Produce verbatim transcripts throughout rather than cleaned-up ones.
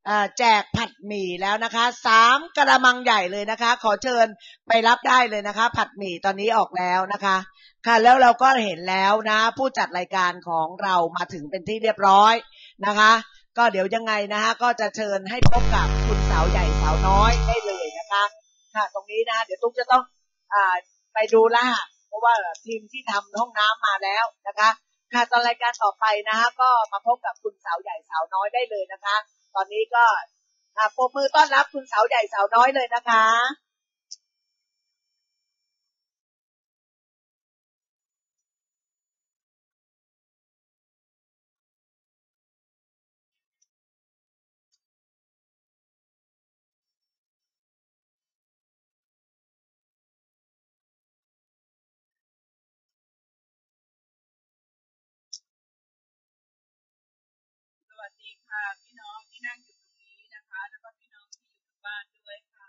แจกผัดหมี่แล้วนะคะสามกระมังใหญ่เลยนะคะขอเชิญไปรับได้เลยนะคะผัดหมี่ตอนนี้ออกแล้วนะคะค่ะแล้วเราก็เห็นแล้วนะผู้จัดรายการของเรามาถึงเป็นที่เรียบร้อยนะคะก็เดี๋ยวยังไงนะคะก็จะเชิญให้พบกับคุณสาวใหญ่สาวน้อยได้เลยนะคะค่ะตรงนี้นะเดี๋ยวตุ๊กจะต้องอ่าไปดูละเพราะว่าทีมที่ทำห้องน้ำมาแล้วนะคะค่ะตอนรายการต่อไปนะคะก็มาพบกับคุณสาวใหญ่สาวน้อยได้เลยนะคะตอนนี้ก็ปรบมือต้อนรับคุณสาวใหญ่สาวน้อยเลยนะคะสวัสดีค่ะพี่น้องที่นั่งอยู่ตรงนี้นะคะแล้วก็พี่น้องที่อยู่บ้านด้วยค่ะ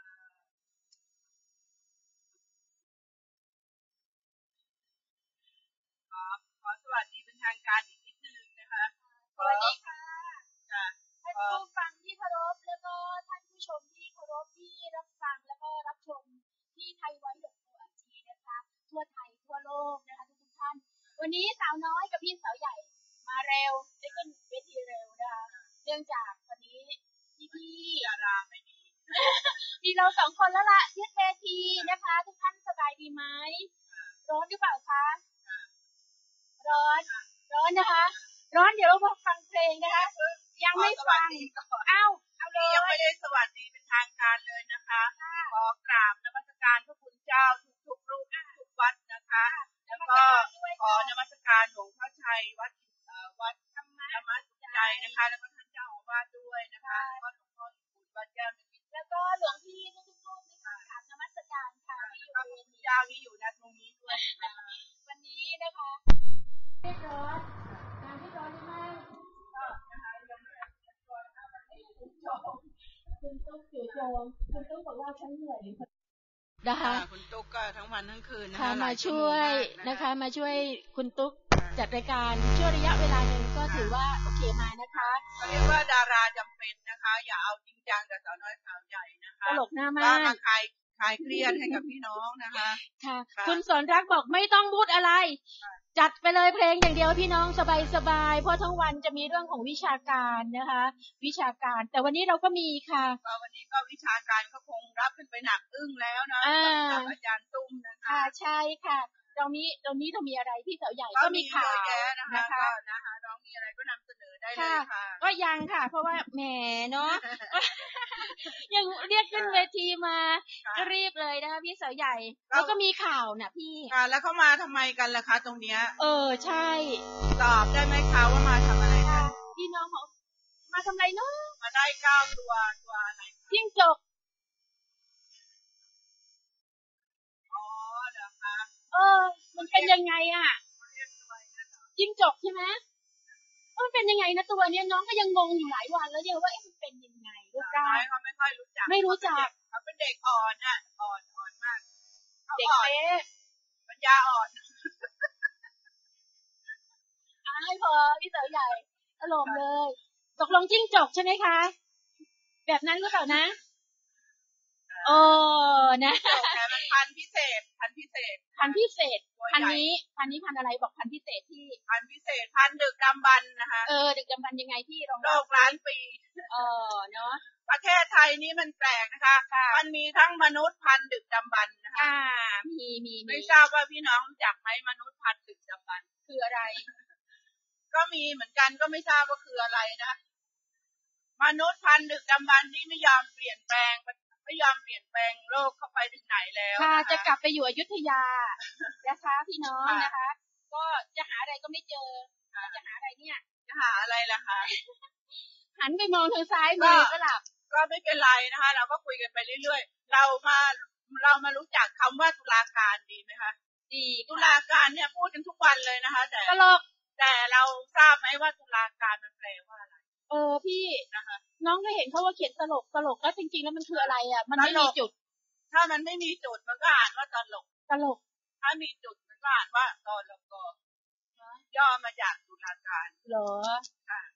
ขอขอสวัสดีเป็นทางการอีกนิดนึงนะคะสวัสดีค่ะค่ะท่านผู้ฟังที่เคารพแล้วก็ท่านผู้ชมที่เคารพที่รับฟังแล้วก็รับชมที่ไทยไว้ดอกโพอาจีนะคะทั่วไทยทั่วโลกนะคะทุกท่านวันนี้สาวน้อยกับพี่สาวใหญ่มาเร็วได้ขึ้นเวทีเร็วนะคะเนื่องจากวันนี้พี่พี่ดาราไม่มีมีเราสองคนแล้วล่ะยึดเวทีนะคะทุกท่านสบายดีไหมร้อนหรือเปล่าคะร้อนร้อนนะคะร้อนเดี๋ยวเรามาฟังเพลงนะคะยังไม่ฟังอ้าวเอาเลยยังไม่ได้สวัสดีเป็นทางการเลยนะคะขอกราบนมัสการพระคุณเจ้าทุกๆรูปทุกวัดนะคะแล้วก็ขอนมัสการหลวงพ่อชัยวัดวัดธรรมะสุขใจนะคะแล้วก็ท่านเจ้าอาวาสด้วยนะคะแล้วก็หลวงพ่อคุณวัดแก้วแล้วก็หลวงพี่ทุกๆรูปนะคะกราบนมัสการค่ะที่อยู่ในเจ้านี้อยู่ณตรงนี้ด้วยวันนี้นะคะเรียบร้อยการที่ร้อนมากก็นะคะยังไม่ได้เรียบร้อยนะคะวันนี้คุณโจคุณตุ๊กจู่โจมคุณตุ๊กบอกว่าฉันเหนื่อยนะคะคุณตุ๊กก็ทั้งวันทั้งคืนนะคะมาช่วยนะคะมาช่วยคุณตุ๊กจัดรายการช่วงระยะเวลานึงก็ถือว่าโอเคมานะคะเรียกว่าดาราจำเป็นนะคะอย่าเอาจริงจังกับสาวน้อยสาวใหญ่นะคะตลกหน้ามากก็มาคลายคลายเครียดให้กับพี่น้องนะคะค่ะคุณสนรักบอกไม่ต้องพูดอะไรจัดไปเลยเพลงอย่างเดียวพี่น้องสบายๆเพราะทั้งวันจะมีเรื่องของวิชาการนะคะวิชาการแต่วันนี้เราก็มีค่ะวันนี้ก็วิชาการก็คงรับขึ้นไปหนักอึ้งแล้วนะกับอาจารย์ตุ้มนะคะใช่ค่ะตรงนี้ตรงนี้เรามีอะไรที่สาวใหญ่ก็มีข่าวนะคะนะคะน้องมีอะไรก็นำเสนอได้เลยค่ะก็ยังค่ะเพราะว่าแหมเนาะยังเรียกขึ้นเวทีมาก็รีบเลยนะคะพี่สาวใหญ่แล้วก็มีข่าวน่ะพี่ค่ะแล้วเขามาทำไมกันล่ะคะตรงเนี้ยเออใช่ตอบได้ไหมคะว่ามาทำอะไรกันพี่น้องเขามาทำอะไรเนาะมาได้เก้าตัวตัวอะไรจิ้งจกอ๋อเหรอคะเออมันเป็นยังไงอ่ะจิ้งจกใช่ไหมเออเป็นยังไงนะตัวเนี้ยน้องก็ยังงงอยู่หลายวันแล้วเดี๋ยวว่าเอ๊ะมันเป็นยังไงรูปร่างเขาไม่ค่อยรู้จักไม่รู้จักเขาเป็นเด็กอ่อนอ่ะอ่อนอ่อนมากเด็กเป๊ะปัญญาอ่อนอ้ายพอพี่สาวใหญ่อารมณ์เลยตกลงจิ้งจกใช่ไหมคะแบบนั้นหรือเปล่านะโอ้นะแต่มันพันพิเศษพันพิเศษพันพิเศษพันนี้พันนี้พันอะไรบอกพันพิเศษที่พันพิเศษพันดึกดำบรรพ์นะคะเออดึกดำบรรพ์ยังไงที่รองโลกล้านปีเออเนาะประเทศไทยนี่มันแปลกนะคะมันมีทั้งมนุษย์พันดึกดำบรรพ์นะคะอ่ามีมีไม่ทราบว่าพี่น้องรู้จักไหมมนุษย์พันดึกดำบรรพ์คืออะไรก็มีเหมือนกันก็ไม่ทราบว่าคืออะไรนะมนุษย์พันดึกดำบรรพ์นี่ไม่ยอมเปลี่ยนแปลงไม่ยอมเปลี่ยนแปลงโลกเข้าไปถึงไหนแล้วค่ะจะกลับไปอยู่อยุธยานะคะพี่น้องนะคะก็จะหาอะไรก็ไม่เจอจะหาอะไรเนี่ยจะหาอะไรล่ะคะหันไปมองทางซ้ายมือก็หลับก็ไม่เป็นไรนะคะเราก็คุยกันไปเรื่อยๆเรามาเรามารู้จักคำว่าตุลาการดีไหมคะดีตุลาการเนี่ยพูดกันทุกวันเลยนะคะแต่ตลกแต่เราทราบไหมว่าตุลาการมันแปลว่าอะไรเออพี่นะคะน้องก็เห็นเขาว่าเขียนตลกตลกแล้วจริงๆแล้วมันคืออะไรอ่ะมันไม่มีจุดถ้ามันไม่มีจุดมันก็อ่านว่าตลกตลกถ้ามีจุดมันก็อ่านว่าตลกย่อมาจากตุลาการเหรอค่ะเ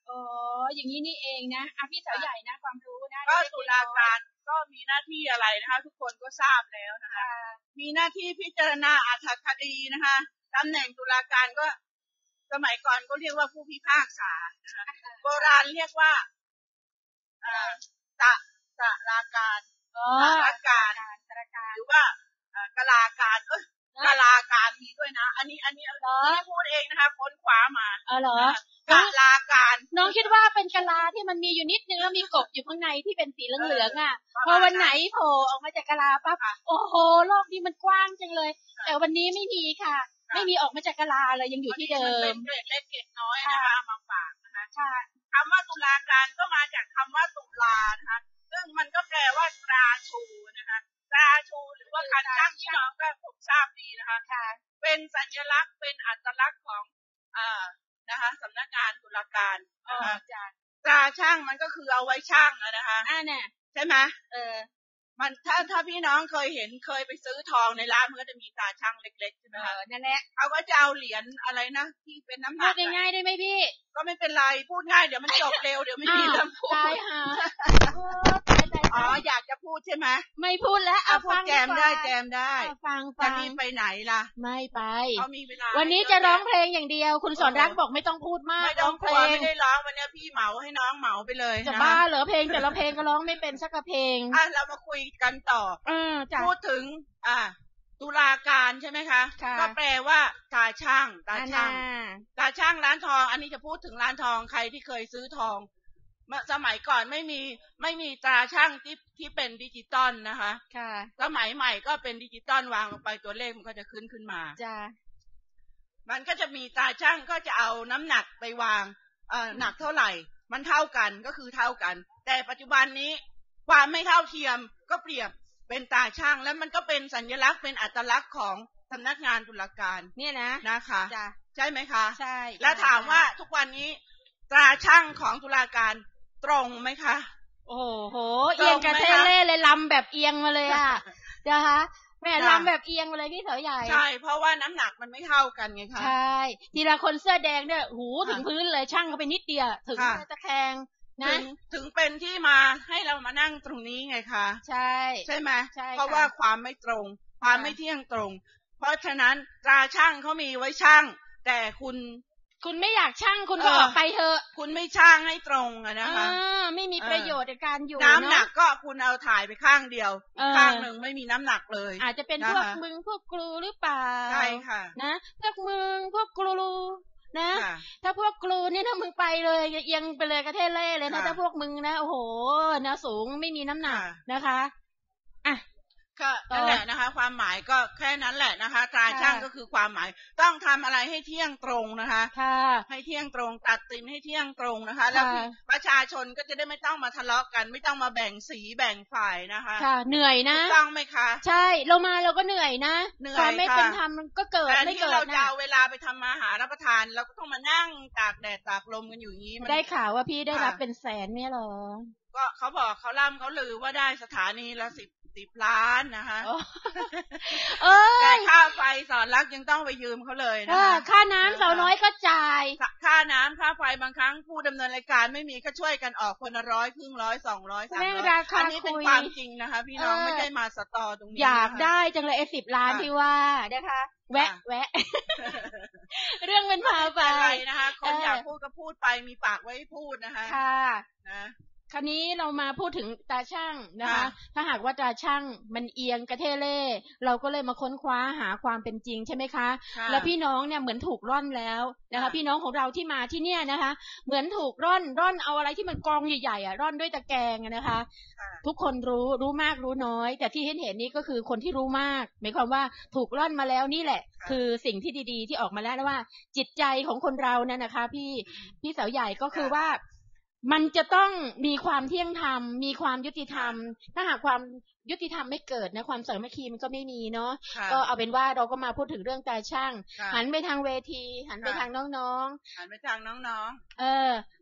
อ๋ออย่างนี้นี่เองนะอ่ะพี่สาวใหญ่นะความรู้นะก็ตุลาการก็มีหน้าที่อะไรนะคะทุกคนก็ทราบแล้วนะคะมีหน้าที่พิจารณาอรรถคดีนะคะตำแหน่งตุลาการก็สมัยก่อนก็เรียกว่าผู้พิพากษานะคะโบราณเรียกว่าอ่าตะตะลาการตะลาการหรือว่ากลาการเอ้ยกลาการมีด้วยนะอันนี้อันนี้นี่พูดเองนะคะค้นคว้ามาเออเหรอกลาการน้องคิดว่าเป็นกะลาที่มันมีอยู่นิดนึงแล้วมีกบอยู่ข้างในที่เป็นสีเหลืองๆอ่ะพอวันไหนโผล่ออกมาจากกะลาปั๊บโอ้โหโลกนี้มันกว้างจังเลยแต่วันนี้ไม่มีค่ะไม่มีออกมาจากกะลาเลยยังอยู่ที่เดิมเกล็ดเล็กน้อยนะคะมาฝากนะคะคำว่าตุลาการก็มาจากคำว่าตุลานะคะซึ่งมันก็แปลว่าตราชูนะคะตราชูหรือว่าคันช่างที่น้องก็คงทราบดีนะคะเป็นสัญลักษณ์เป็นอัตลักษณ์ของอ่านะคะสำนักงานตุลาการนะคะตราช่างมันก็คือเอาไว้ช่างนะคะอ่าเนี่ยใช่ไหมเออมันถ้าถ้าพี่น้องเคยเห็นเคยไปซื้อทองในร้านมันก็จะมีตาช่างเล็กๆใช่ไหมคะนั่นแหละเขาก็จะเอาเหรียญอะไรนะที่เป็นน้ำหนักพูดง่ายๆได้ไหมพี่ก็ไม่เป็นไรพูดง่ายเดี๋ยวมันจบเร็วเดี๋ยวไม่มีเรื่องพูดตายหาอ๋ออยากจะพูดใช่ไหมไม่พูดแล้วเอาพูดแจมได้แจมได้ฟังฟังจะมีไปไหนล่ะไม่ไปเขามีเวลาวันนี้จะร้องเพลงอย่างเดียวคุณสอนรักบอกไม่ต้องพูดมากร้องเพลงไม่ได้ร้องวันนี้พี่เหมาให้น้องเหมาไปเลยจะบ้าเหรอเพลงแต่ละเพลงก็ร้องไม่เป็นสักเพลงอ่ะเรามาคุยกันต่อพูดถึงอ่าตุลาการใช่ไหมคะก็แปลว่าตาช่างตาช่างตาช่างร้านทองอันนี้จะพูดถึงร้านทองใครที่เคยซื้อทองเมื่อสมัยก่อนไม่มีไม่มีตราช่างที่ที่เป็นดิจิตอลนะคะค่ะสมัยใหม่ก็เป็นดิจิตอลวางลงไปตัวเลขมันก็จะขึ้นขึ้นมาจ้ะมันก็จะมีตาช่างก็จะเอาน้ำหนักไปวางเอ่อหนักเท่าไหร่มันเท่ากันก็คือเท่ากันแต่ปัจจุบันนี้ความไม่เท่าเทียมก็เปรียบเป็นตาช่างแล้วมันก็เป็นสัญลักษณ์เป็นอัตลักษณ์ของสำนักงานตุลาการเนี่ยนะนะคะใช่ไหมคะใช่แล้วถามว่าทุกวันนี้ตราช่างของตุลาการตรงไหมคะโอ้โหเอียงกระเทเล่เลยลำแบบเอียงมาเลยอ่ะนะคะแม่ลำแบบเอียงมาเลยพี่เถอใหญ่ใช่เพราะว่าน้ำหนักมันไม่เท่ากันไงคะใช่ทีละคนเสื้อแดงเนี่ยหูถึงพื้นเลยช่างเขาไปนิดเดียวถึงตะแคงนะถึงเป็นที่มาให้เรามานั่งตรงนี้ไงคะใช่ใช่ไหมเพราะว่าความไม่ตรงความไม่เที่ยงตรงเพราะฉะนั้นตราช่างเขามีไว้ช่างแต่คุณคุณไม่อยากช่างคุณก็ออกไปเถอะคุณไม่ช่างให้ตรงอะนะคะไม่มีประโยชน์ในการอยู่น้ำหนักก็คุณเอาถ่ายไปข้างเดียวข้างหนึ่งไม่มีน้ำหนักเลยอาจจะเป็นพวกมึงพวกกลูหรือเปล่าใช่ค่ะนะพวกมึงพวกกลูนะถ้าพวกกลูนี่ถ้ามึงไปเลยเอียงไปเลยกระเทเล่เลยนะถ้าพวกมึงนะโอ้โหนะสูงไม่มีน้ำหนักนะคะอ่ะก็นั่นแหละนะคะความหมายก็แค่นั้นแหละนะคะตราช่างก็คือความหมายต้องทำอะไรให้เที่ยงตรงนะคะให้เที่ยงตรงตัดสินให้เที่ยงตรงนะคะแล้วประชาชนก็จะได้ไม่ต้องมาทะเลาะกันไม่ต้องมาแบ่งสีแบ่งฝ่ายนะคะค่ะเหนื่อยนะต้องไหมคะใช่เรามาเราก็เหนื่อยนะความไม่เป็นธรรมก็เกิดไม่เกิดนะเราจะเอาเวลาไปทำมาหารับประทานเราก็ต้องมานั่งตากแดดตากลมกันอยู่อย่างนี้ได้ข่าวว่าพี่ได้รับเป็นแสนเนี่ยหรอก็เขาบอกเขาล่ำเขาลือว่าได้สถานีละสิบสิบล้านนะคะเอ้ยค่าไฟสอนรักยังต้องไปยืมเขาเลยนะคะค่าน้ำสาวน้อยก็จ่ายค่าน้ำค่าไฟบางครั้งผู้ดำเนินรายการไม่มีก็ช่วยกันออกคนละร้อยครึ่งร้อยสองร้อยสามร้อยอันนี้เป็นความจริงนะคะพี่น้องไม่ได้มาสตอตรงนี้อยากได้จังเลยไอ้สิบล้านที่ว่านะคะแวะแวะเรื่องมันพาไปนะคะคนอยากพูดก็พูดไปมีปากไว้พูดนะคะค่ะนะคราวนี้เรามาพูดถึงตาช่างนะคะถ้าหากว่าตาช่างมันเอียงกระเทเล่เราก็เลยมาค้นคว้าหาความเป็นจริงใช่ไหมคะแล้วพี่น้องเนี่ยเหมือนถูกร่อนแล้วนะคะพี่น้องของเราที่มาที่เนี่ยนะคะเหมือนถูกร่อนร่อนเอาอะไรที่มันกองใหญ่ๆอ่ะร่อนด้วยตะแกรงนะคะทุกคนรู้รู้มากรู้น้อยแต่ที่เห็นเห็นนี่ก็คือคนที่รู้มากหมายความว่าถูกร่อนมาแล้วนี่แหละคือสิ่งที่ดีๆที่ออกมาแล้วว่าจิตใจของคนเราเนี่ยนะคะพี่พี่สาวใหญ่ก็คือว่ามันจะต้องมีความเที่ยงธรรมมีความยุติธรรมถ้าหากความยุติธรรมไม่เกิดนะความสามัคคีมันก็ไม่มีเนาะก็เอาเป็นว่าเราก็มาพูดถึงเรื่องตาช่างหันไปทางเวทีหันไปทางน้องๆหันไปทางน้องๆเออ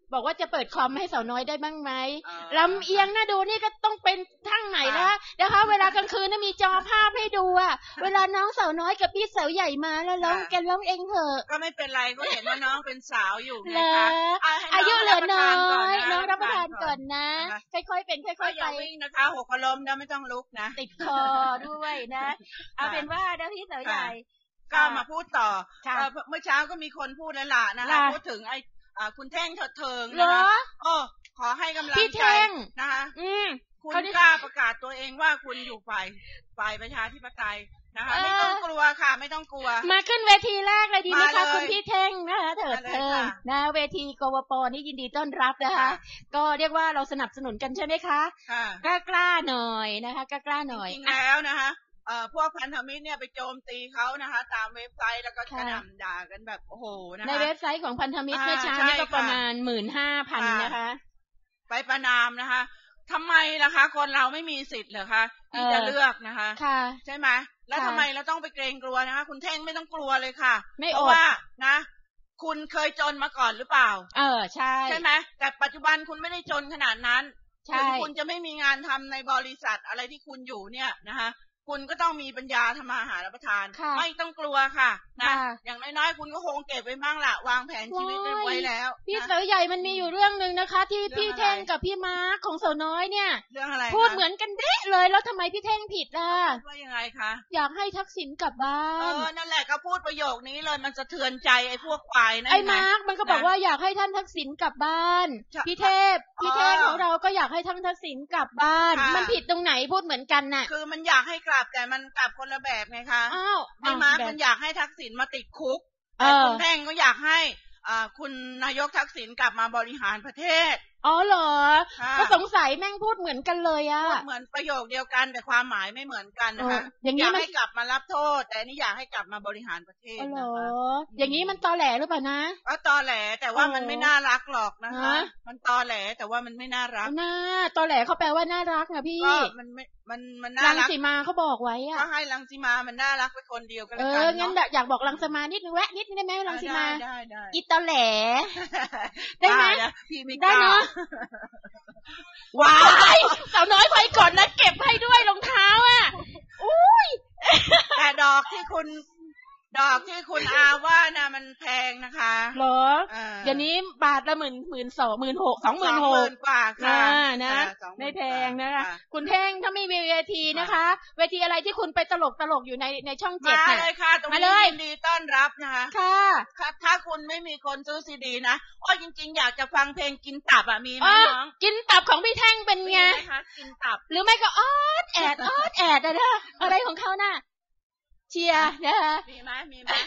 บอกว่าจะเปิดคอมให้สาวน้อยได้บ้างไหมลำเอียงน่าดูนี่ก็ต้องเป็นทั้งไหนนะนะคะเวลากลางคืนน่ะมีจอภาพให้ดูอ่ะเวลาน้องสาวน้อยกับพี่สาวใหญ่มาแล้วร้องแกร้องเองเถอะก็ไม่เป็นไรก็เห็นว่าน้องเป็นสาวอยู่ไงคะอายุเหลือน้อยน้องรับประทานก่อนนะค่อยๆเป็นค่อยๆไปอย่าวิ่งนะคะหกล้มนะไม่ต้องลุกนะติดคอด้วยนะเอาเป็นว่านะพี่สาวใหญ่ก็มาพูดต่อเมื่อเช้าก็มีคนพูดแล้วล่ะนะคะพูดถึงไอ้คุณแท่งเถิดเทิงนะคะโอ้ขอให้กำลังใจนะคะคุณกล้าประกาศตัวเองว่าคุณอยู่ฝ่ายฝ่ายประชาธิปไตยนะคะไม่ต้องกลัวค่ะไม่ต้องกลัวมาขึ้นเวทีแรกเลยดีไหมคะคุณพี่เท่งนะคะเถิดเทิงนะเวทีกวป.นี่ยินดีต้อนรับนะคะก็เรียกว่าเราสนับสนุนกันใช่ไหมคะกล้ากล้าหน่อยนะคะกล้ากล้าหน่อยจริงแล้วนะคะเอ่อพวกพันธมิตรเนี่ยไปโจมตีเขานะคะตามเว็บไซต์แล้วก็กระหน่ำด่ากันแบบโอ้โหนะคะในเว็บไซต์ของพันธมิตรเมื่อเช้านี่ก็ประมาณ หนึ่งหมื่นห้าพัน นะคะไปประนามนะคะทำไมล่ะคะคนเราไม่มีสิทธิ์เหรอคะที่จะเลือกนะคะใช่ไหมแล้วทำไมเราต้องไปเกรงกลัวนะคะคุณเท่งไม่ต้องกลัวเลยค่ะเพราะว่านะคุณเคยจนมาก่อนหรือเปล่าเออใช่ใช่ไหมแต่ปัจจุบันคุณไม่ได้จนขนาดนั้นถึงคุณจะไม่มีงานทำในบริษัทอะไรที่คุณอยู่เนี่ยนะคะคุณก็ต้องมีปัญญาทำมาหารับประทานไม่ต้องกลัวค่ะนะอย่างน้อยๆคุณก็คงเก็บไว้บ้างละวางแผนชีวิตไว้แล้วพี่สาวใหญ่มันมีอยู่เรื่องนึงนะคะที่พี่เท่งกับพี่มาร์คของสาวน้อยเนี่ยเรื่องอะไรพูดเหมือนกันเด๊ะเลยแล้วทำไมพี่เท่งผิดล่ะว่ายังไงคะอยากให้ทักษิณกลับบ้านเออนั่นแหละก็พูดประโยคนี้เลยมันสะเทือนใจไอ้พวกควายนั่นไอ้มาร์คมันก็บอกว่าอยากให้ท่านทักษิณกลับบ้านพี่เทพพี่เทพของเราก็อยากให้ท่านทักษิณกลับบ้านมันผิดตรงไหนพูดเหมือนกันน่ะคือมันอยากให้กลับแต่มันกลับคนละแบบไงคะอ้าวไอ้มาร์คมันอยากให้ทักษิณมาติดคุกแต่คุณแท่งก็อยากให้อ่าคุณนายกทักษิณกลับมาบริหารประเทศอ๋อเหรอก็สงสัยแม่งพูดเหมือนกันเลยอ่ะพูดเหมือนประโยคเดียวกันแต่ความหมายไม่เหมือนกันนะคะอย่างนี้ให้กลับมารับโทษแต่นี่อยากให้กลับมาบริหารประเทศนะคะอย่างนี้มันตอแหลหรือเปล่านะก็ตอแหลแต่ว่ามันไม่น่ารักหรอกนะคะมันตอแหลแต่ว่ามันไม่น่ารักน่าตอแหลเขาแปลว่าน่ารักนะพี่ก็มันไม่มันมันน่ารักรังสีมาเขาบอกไว้อ่ะก็ให้รังสีมามันน่ารักไปคนเดียวกันแล้วกันเอองั้นอยากบอกรังสีมานิดนึงแวะนิดนึงได้ไหมรังสีมาได้ได้อีตอแหลได้ไหมได้เนาะว้ายสาวน้อยไปก่อนนะเก็บให้ด้วยรองเท้าอ่ะอุ้ยแต่ดอกที่คุณดอกที่คุณอาว่าน่ะมันแพงนะคะเหรอเดี๋ยวนี้บาทละหมื่นหมื่นสองหมื่นหกสองหมื่นหกกว่าค่ะนะไม่แพงนะคะคุณเท่งถ้าไม่มีเวทีนะคะเวทีอะไรที่คุณไปตลกตลกอยู่ในในช่องเจ็ดมาเลยค่ะตรงนี้ยินดีต้อนรับนะคะค่ะถ้าคุณไม่มีคนซื้อซีดีนะอ้อจริงๆอยากจะฟังเพลงกินตับอ่ะมีไหมน้องกินตับของพี่แท่งเป็นไงกินตับหรือไม่ก็ออดแอดออดแอดอะไรอะไรของเขาน่ะเชียร์นะคะมีไหมมีไหม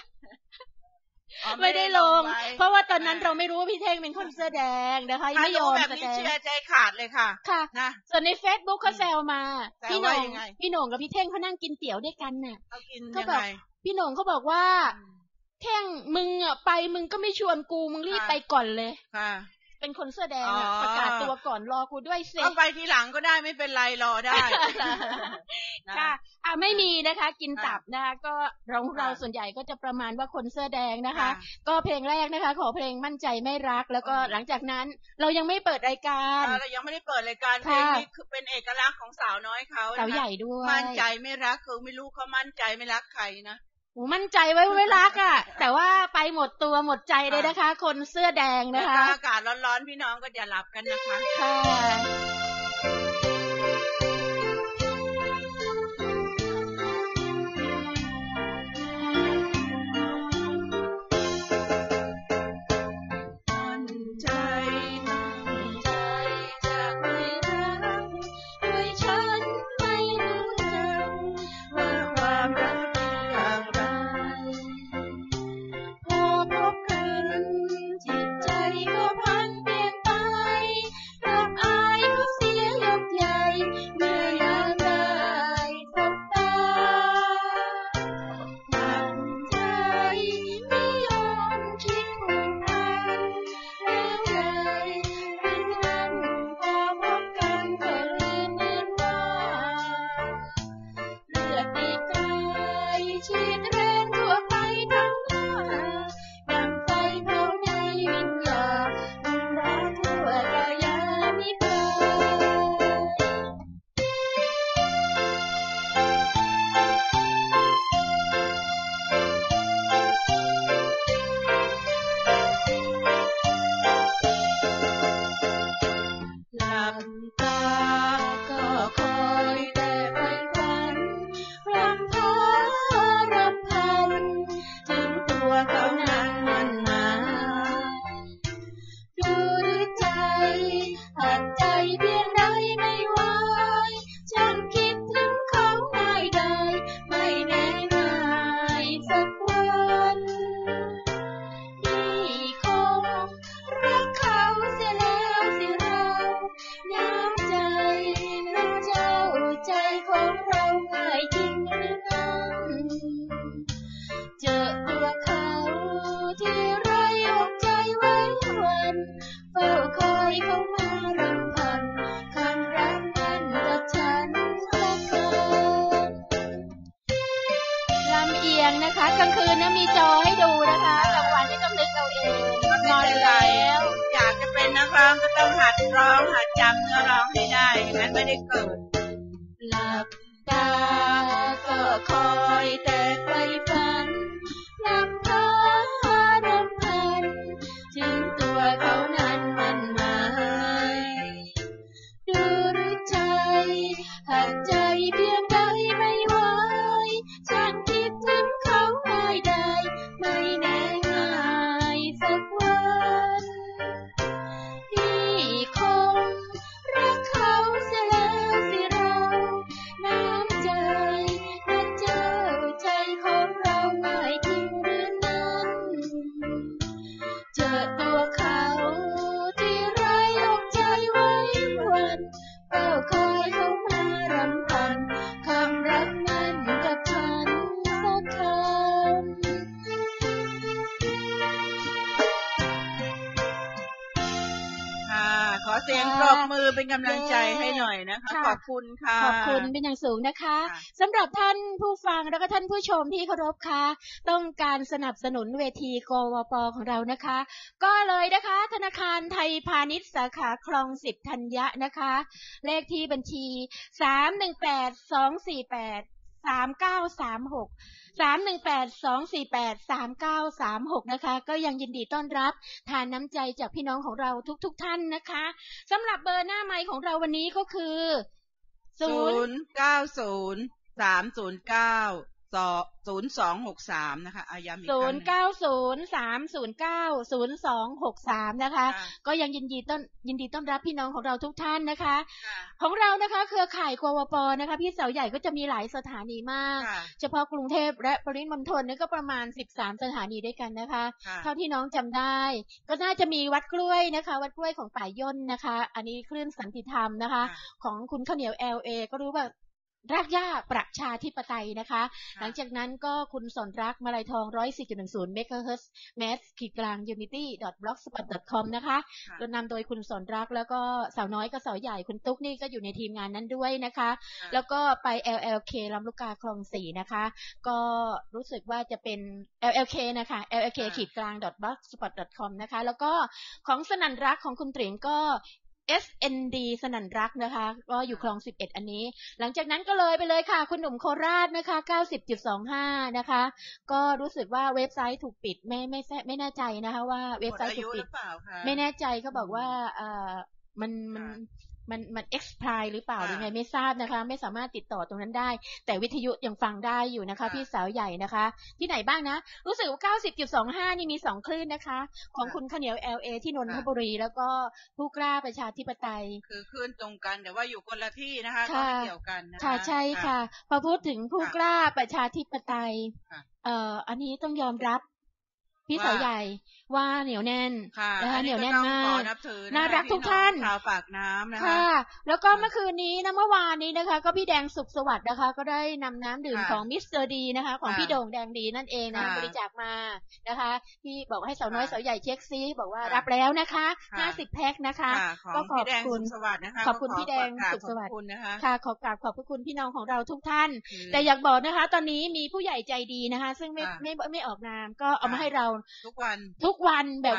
ไม่ได้ลงเพราะว่าตอนนั้นเราไม่รู้ว่าพี่เท่งเป็นคนเสื้อแดงนะคะไม่ยอมแสดงเชียร์ใจขาดเลยค่ะค่ะนะส่วนใน Facebook เขาแซวมาพี่โหน่งพี่โหน่งกับพี่เท่งเขานั่งกินเตี๋ยวด้วยกันน่ะเขาบอกพี่โหน่งเขาบอกว่าเท่งมึงอ่ะไปมึงก็ไม่ชวนกูมึงรีบไปก่อนเลยค่ะเป็นคนเสื้อแดงอ่ะประกาศตัวก่อนรอกูด้วยสิก็ไปทีหลังก็ได้ไม่เป็นไรรอได้ค่ะอ่ะไม่มีนะคะกินตับนะคะก็เราเราส่วนใหญ่ก็จะประมาณว่าคนเสื้อแดงนะคะก็เพลงแรกนะคะขอเพลงมั่นใจไม่รักแล้วก็หลังจากนั้นเรายังไม่เปิดรายการเรายังไม่ได้เปิดรายการเพลงนี้คือเป็นเอกลักษณ์ของสาวน้อยเขาสาวใหญ่ด้วยมั่นใจไม่รักคือไม่รู้เขามั่นใจไม่รักใครนะมั่นใจไว้ไม่รักอ่ะแต่ว่าไปหมดตัวหมดใจเลยนะคะคนเสื้อแดงนะคะอากาศร้อนๆพี่น้องก็อย่าหลับกันนะคะค่ะไอ้ตาก็คอยแต่ไปฝันรำพันรำพันถึงตัวเขานั้นมันหมายดูหรือใจหัดใจเพียงใดไม่ไหวฉันคิดถึงเขาไม่ได้ไม่แน่ง่ายสักวันนี่คงรักเขาเสียแล้วสิเราน้ำใจรักเจ้าใจของเราง่ายจริงหรือนั้นเจอตัวเขาที่ไรอกใจไว้วันเฝ้าคอยเขามารำพันคำรักนั้นกับฉันสักคนลำเอียงนะคะกลางคืนนะมีจอให้ดูนะคะกลางวันนี่ต้องนึกเอาเองนอนแล้วอยากจะเป็นนักร้องก็ต้องหัดร้องหัดจำเนื้อร้องให้ได้งั้นไม่ได้เกิดหลับตาก็คอยแต่ไฟฝันลำพันรำพันถึงตัวเขานั้นมันหมายดูหรือใจหัดใจเพียงใดไม่ไหวฉันคิดถึงเขาไม่ได้ไม่แน่ง่ายสักวันนี่คงรักเขาเสียแล้วสิเราน้ำใจรักเจ้าใจของเราง่ายจริงหรือนั้นเจอตัวเขาที่ไรอกใจไว้วันเฝ้าคอยเขามารำพันคำรักนั้นกับฉันสักคำค่ะขอเสียงปรบมือเป็นกำลังใจให้หน่อยนะคะขอบคุณค่ะขอบคุณเป็นอย่างสูงนะคะสำหรับท่านผู้ฟังแล้วก็ท่านผู้ชมที่เคารพค่ะต้องการสนับสนุนเวทีกวป.ของเรานะคะก็เลยนะคะธนาคารไทยพาณิชย์สาขาคลองสิบธัญญะนะคะเลขที่บัญชีสามหนึ่งแปด สองสี่แปด สามเก้าสามหก สามหนึ่งแปด สองสี่แปด สามเก้าสามหกนะคะก็ยังยินดีต้อนรับทานน้ำใจจากพี่น้องของเราทุกๆ ท่านนะคะสำหรับเบอร์หน้าไมค์ของเราวันนี้ก็คือศูนย์ เก้า ศูนย์ สาม ศูนย์ เก้า ศูนย์ สอง หก สามนะคะอาย้ำอีกครั้งศูนย์ เก้า ศูนย์ สาม ศูนย์ เก้า ศูนย์ สอง หก สามนะคะก็ยังยินดีต้อนยินดีต้อนรับพี่น้องของเราทุกท่านนะคะของเรานะคะเครือข่ายกวป.นะคะพี่เสาใหญ่ก็จะมีหลายสถานีมากเฉพาะกรุงเทพและปริมณฑลนี่ก็ประมาณสิบสามสถานีด้วยกันนะคะเท่าที่น้องจำได้ก็น่าจะมีวัดกล้วยนะคะวัดกล้วยของป่าย่นนะคะอันนี้คลื่นสันติธรรมนะคะของคุณข้าวเหนียว แอล เอ ก็รู้ว่ารากหญ้าประชาธิปไตยนะคะหลังจากนั้นก็คุณสนรักมาลัยทอง หนึ่งร้อยสี่จุดหนึ่งศูนย์ เมกะเฮิรตซ์ แมส ขีดกลาง ยูนิตี้ ดอท บล็อกสปอต ดอท คอม นะคะโดยนำโดยคุณสนรักแล้วก็สาวน้อยกับสาวใหญ่คุณตุ๊กนี่ก็อยู่ในทีมงานนั้นด้วยนะคะแล้วก็ไป แอล แอล เค ลำลูกกาคลองสี่นะคะก็รู้สึกว่าจะเป็น แอล แอล เค นะคะ แอล แอล เค ขีดกลาง ดอท บล็อกสปอต ดอท คอม นะคะแล้วก็ของสนั่นรักของคุณตริ๋งก็เอส เอ็น ดี สนั่นรักนะคะก็อยู่คลองสิบเอ็ดอันนี้หลังจากนั้นก็เลยไปเลยค่ะคุณหนุ่มโคราชนะคะ เก้าสิบจุดสองห้า นะคะก็รู้สึกว่าเว็บไซต์ถูกปิดไม่ไม่ไม่แน่ใจนะคะว่าเว็บไซต์ถูกปิดไม่แน่ใจเขาบอกว่าเอ่อมันมันมันมัน expire หรือเปล่ายังไงไม่ทราบนะคะไม่สามารถติดต่อตรงนั้นได้แต่วิทยุยังฟังได้อยู่นะคะพี่สาวใหญ่นะคะที่ไหนบ้างนะรู้สึกว่า เก้าสิบจุดสองห้า นี่มีสองคลื่นนะคะของคุณข้าวเหนียว แอล เอ ที่นนทบุรีแล้วก็ผู้กล้าประชาธิปไตยคือคลื่นตรงกันแต่ว่าอยู่คนละที่นะคะก็ไม่เกี่ยวกันนะคะค่ะใช่ค่ะพอพูดถึงผู้กล้าประชาธิปไตยเอ่ออันนี้ต้องยอมรับพี่สาวใหญ่ว่าเหนียวแน่นนะคะเหนียวแน่นมากน่ารักทุกท่านข่าวปากน้ำนะคะค่ะแล้วก็เมื่อคืนนี้นะเมื่อวานนี้นะคะก็พี่แดงสุขสวัสดิ์นะคะก็ได้นำน้ำดื่มของมิสเตอร์ดีนะคะของพี่โด่งแดงดีนั่นเองนะบริจาคมานะคะพี่บอกให้สาวน้อยสาวใหญ่เช็คซิบอกว่ารับแล้วนะคะห้าสิบแพ็คนะคะก็ขอบคุณขอบคุณพี่แดงสุขสวัสดิ์ค่ะขอกราบขอบพระคุณพี่น้องของเราทุกท่านแต่อยากบอกนะคะตอนนี้มีผู้ใหญ่ใจดีนะคะซึ่งไม่ไม่ไม่ออกนามก็เอามาให้เราทุกวันทุกวันแบบว่า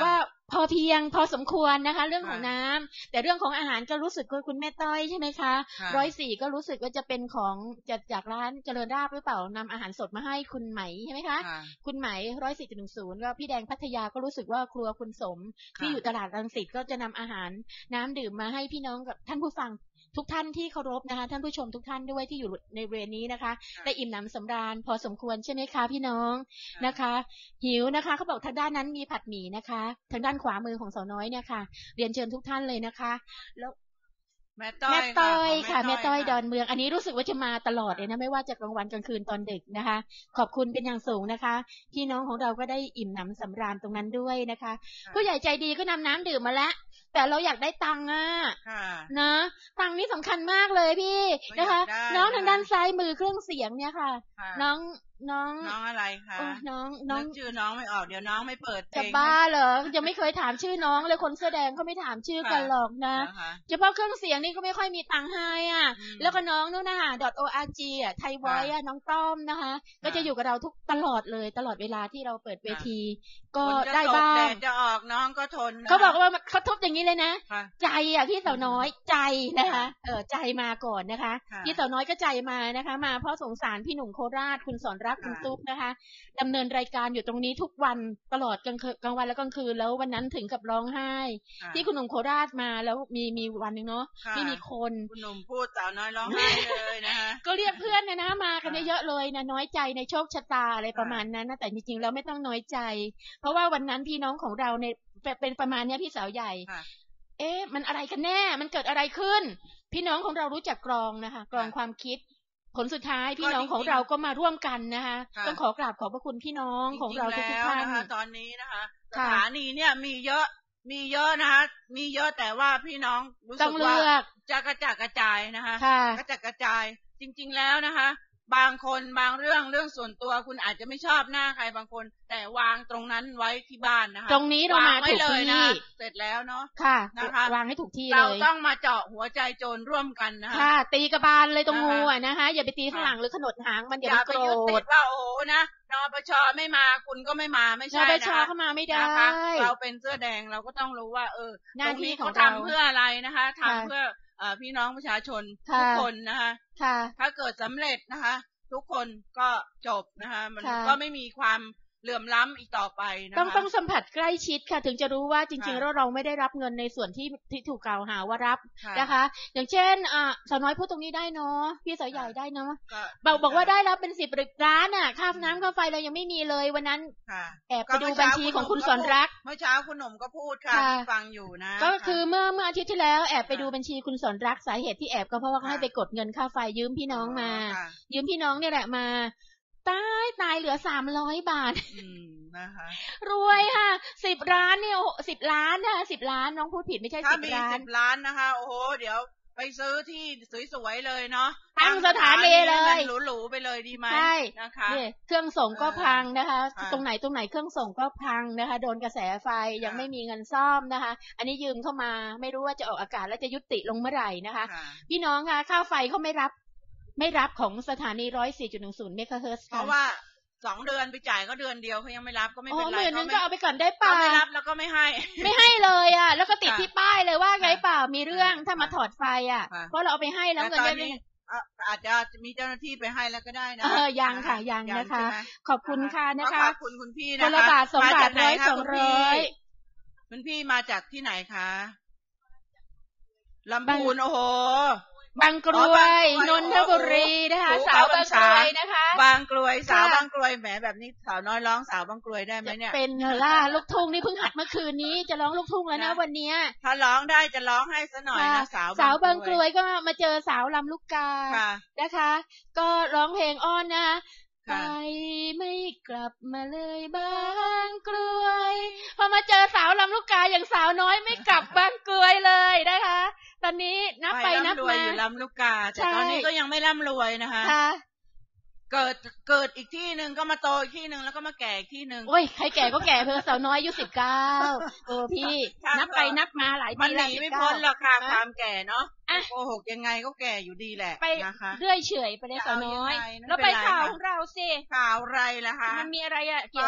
พอเพียงพอสมควรนะคะ เรื่องของค่ะน้ำแต่เรื่องของอาหารก็รู้สึกว่าคุณแม่ต้อยใช่ไหมคะค่ะร้อยสี่ก็รู้สึกว่าจะเป็นของจากจากร้านเจริญราษฎร์หรือเปล่านำอาหารสดมาให้คุณไหมใช่ไหมคะค่ะคุณไหมร้อยสี่จุดหนึ่งศูนย์ก็พี่แดงพัทยาก็รู้สึกว่าครัวคุณสมที่ค่ะอยู่ตลาดรังสิตก็จะนำอาหารน้ำดื่มมาให้พี่น้องกับท่านผู้ฟังทุกท่านที่เคารพนะคะ ท่านผู้ชมทุกท่านด้วยที่อยู่ในเวรนี้นะคะได้อิ่มหนำสำราญพอสมควรใช่ไหมคะพี่น้องนะคะ หิวนะคะเขาบอกทางด้านนั้นมีผัดหมี่นะคะ ทางด้านขวามือของสาวน้อยเนี่ยค่ะ เรียนเชิญทุกท่านเลยนะคะ แล้วแม่ต้อยแม่ต้อยขค่ะงแม่ต้อยดอนค่ะเมือง อันนี้รู้สึกว่าจะมาตลอดเลยนะไม่ว่าจะกลางวันกลางคืนตอนดึกนะคะ ขอบคุณเป็นอย่างสูงนะคะพี่น้องของเราก็ได้อิ่มหนำสำราญตรงนั้นด้วยนะคะค่ะผู้ใหญ่ใจดีก็นำน้ำดื่มมาแล้วแต่เราอยากได้ตังค์อ่ะค่ะนะตังค์นี่สำคัญมากเลยพี่ก็นะคะอยากได้น้องทางด้านนะคะซ้ายมือเครื่องเสียงเนี่ยค่ะค่ะน้องน้องน้องอะไรคะโอ้น้องน้องนึกชื่อน้องไม่ออกเดี๋ยวน้องไม่เปิดเพลจะงบ้าเหรอยังไม่เคยถามชื่อน้องเลยคนเสื้อแดงก็ไม่ถามชื่อกันหรอกนะนะคะเฉพาะเครื่องเสียงนี่ก็ไม่ค่อยมีตังค์ให้อ่ะอืมแล้วก็น้องนู่นนะคะ .org อ่ะไทยไว้อ่ะน้องต้อมนะคะ ก็จะอยู่กับเราทุกตลอดเลยตลอดเวลาที่เราเปิดเวที ก็ฝนจะได้ตกบ้าแดงดจะออกน้องก็ทนนะคะเขาบอกว่าเขาทุบอย่างนี้เลยนะค่ะใจอ่ะพี่สาวน้อยใจนะคะเออใจมาก่อนนะคะค่ะพี่สาวน้อยก็ใจมานะคะ มาเพราะสงสารพี่หนุ่มโคราชคุณสอนรักค่ะคุณตุ๊กนะคะดำเนินรายการอยู่ตรงนี้ทุกวันตลอดกลางคืนกลางวันและกลางคืนแล้ววันนั้นถึงกับร้องไห้ค่ะที่คุณหนุ่มโคราชมาแล้วมีมีวันหนึงเนาะค่ะที่มีคนคุณหนุ่มพูดสาวน้อยร้องไห้เลยนะคะก็เรียกเพื่อนนะนะมากันค่ะเยอะๆเลยนะน้อยใจในโชคชะตาอะไรประมาณนั้นนะแต่จริงๆแล้วไม่ต้องน้อยใจ เพราะว่าวันนั้นพี่น้องของเราในเป็นเป็นประมาณเนี้ยพี่สาวใหญ่ค่ะเอ๊ะมันอะไรกันแน่ มันเกิดอะไรขึ้น พี่น้องของเรารู้จักกรองนะคะ กรองค่ะความคิด ผลสุดท้ายก็พี่น้องของจริงๆเราก็มาร่วมกันนะคะค่ะต้องขอกราบขอบพระคุณพี่น้องของเราจทุริกงๆๆท่านแล้วนะคะ ตอนนี้นะคะสค่ะถานีเนี่ยมีเยอะมีเยอะนะคะ มีเยอะแต่ว่าพี่น้องรู้ต้สึองกเลืว่าอกจะกระจัดกระจายนะคะค่ะกระจัดกระจายจริง ๆแล้วนะคะ บางคนบางเรื่องเรื่องส่วนตัวคุณอาจจะไม่ชอบหน้าใครบางคน แต่วางตรงนั้นไว้ที่บ้านนะคะตรงนี้เรามาวงไว้ถูกเลยนะที่คะเสร็จแล้วเนาะค่ะนะคะวางให้ถูกที่เราเลยต้องมาเจาะหัวใจโจรร่วมกันนะคะค่ะ ตีกระบาลเลยตรงนะคะงูอ่ะนะคะ อย่าไปตีข้างค่ะหลังหรือขนดหางมันอเดี๋ยวย่ามันไปโกรยึดติธดว่าโอ้โหนะนปชไม่มาคุณก็ไม่มาไม่นใช่ปนะชคะเข้ามาไม่ได้นะคะ เราเป็นเสื้อแดงเราก็ต้องรู้ว่า เออหน้าตรงที่นี้ขอเขางเราทำเพื่ออะไรนะคะทำค่ะเพื่อเอ่อพี่น้องประชาชนค่ะทุกคนนะคะค่ะถ้าเกิดสำเร็จนะคะ ทุกคนก็จบนะคะ มันค่ะก็ไม่มีความเหลื่อมล้ำอีกต่อไปนะคะต้องต้องสัมผัสใกล้ชิดค่ะ ถึงจะรู้ว่าจริงๆค่ะแล้วเราไม่ได้รับเงินในส่วนที่ที่ถูกกล่าวหาว่ารับค่ะนะคะ อย่างเช่นอ่าสาวน้อยพูดตรงนี้ได้เนาะพี่สาวใหญ่ค่ะได้เนาะก็บอกบอกว่าได้รับเป็นสิบล้านอ่ะค่าน้ำค่าไฟเรายังไม่มีเลยวันนั้นค่ะแอบไปก็ดูเมื่อบัญเช้าชีคุณของคุณหนุ่มสอนรักเมื่อเช้าคุณหนุ่มก็พูดค่ะค่ะที่ฟังอยู่นะก็ะคือเมื่อเมื่ออาทิตย์ที่แล้วแอบไปค่ะดูบัญชีคุณสอนรักสาเหตุที่แอบก็เพราะว่าเขาค่ะให้ไปกดเงินค่าไฟยืมพี่น้องมาค่ะยืมพี่น้องเนี่ยแหละมาตายตายเหลือสามร้อยบาทอืมนะคะรวยค่ะสิบล้านเนี่ยสิบล้านนะคะสิบล้านน้องพูดผิดไม่ใช่ถ้าสิบมีล้านสิบล้านนะคะ โอ้โห เดี๋ยวไปซื้อที่สวยๆเลยเนาะตั้งสถานีเลยให้มันหรูๆไปเลยดีไหมใช่นะคะเนี่ยเครื่องส่งก็พังนะคะค่ะตรงไหนตรงไหนเครื่องส่งก็พังนะคะ โดนกระแสไฟยังค่ะไม่มีเงินซ่อมนะคะ อันนี้ยืมเข้ามาไม่รู้ว่าจะออกอากาศแล้วจะยุติลงเมื่อไหร่นะคะค่ะพี่น้องค่ะค่าไฟเขาไม่รับ ไม่รับของสถานีร้อยสี่จุดหนึ่งศูนย์เมกะเฮิรตซ์เพราะว่าสองเดือนไปจ่ายก็เดือนเดียวเขายังไม่รับก็ไม่โอ้เป็นหไรมื่นนึงไม่ก็เอาไปก่อนได้ก็ป่ะไม่รับแล้วก็ไม่ให้ไม่ให้เลยอ่ะ แล้วก็ติดค่ะที่ป้ายเลยว่าไงค่ะเปล่ามีเรื่องค่ะถ้ามาถอดไฟอ่ะค่ะเพราะเราเอาไปให้แล้วแต่เงินตอนจะนี้อ่ะอาจจะมีเจ้าหน้าที่ไปให้แล้วก็ได้นะเออยังค่ะยังนะคะใช่ไหมขอบคุณค่ะนะก็คะขอบคุณคุณพี่คนะนละคะบาทสองมบาจทกไหนร้อยคะสองคุณร้พี่อยคุณพี่มาจากที่ไหนคะลำพูนโอ้โหบางกรอ๋อวบางยกรวยนนทบุรีนะคะโอ้โหสาวบางกรวยเอาพรรษานะคะบางกรวยสาวค่ะบางกรวยแหมแบบนี้สาวน้อยร้องสาวบางกรวยได้ไหมจะเนี่ยเป็นล่าลูกทุ่งนี่เพิ่งหัดเมื่อคืนนี้จะร้องลูกทุ่งแล้วนะนะวันเนี้ยถ้าร้องได้จะร้องให้ซะหน่อยค่ะนะสาวสาวบางกรวยก็มาเจอสาวลำลูกกาค่ะนะคะ ก็ร้องเพลงอ้อนนะคะไปค่ะไม่กลับมาเลยบางกรวยพอมาเจอสาวลำลูกกาอย่างสาวน้อยไม่กลับบางกรวยเลยนะคะ ตอนนี้นับไปนับร่ำรวยมาอยู่ลำลูกกาแต่ใช่ตอนนี้ก็ยังไม่ร่ำรวยนะคะค่ะเกิดเกิดอีกที่หนึ่งก็มาโตอีกที่หนึ่งแล้วก็มาแก่อีกที่หนึ่งโอ้ยใครแก่ก็แก่เพื่อสาวน้อยอายุสิบเก้าโอ้พี่ค่ะนับไปนับมาหลายมัปีนหแล้วนีสิบไม่เก้าพ้นหรอกค่ะนะความแก่เนาะอ่ะโกหกยังไงก็แก่อยู่ดีแหละไปนะคะเรื่อยเฉยไปเลยสาวน้อยจะเอายังไงไม่แล้วเป็ไปนไรข่าวค่ะของเราสิข่าวอะไรล่ะคะมันมีอะไรอะเกี่ยวกับ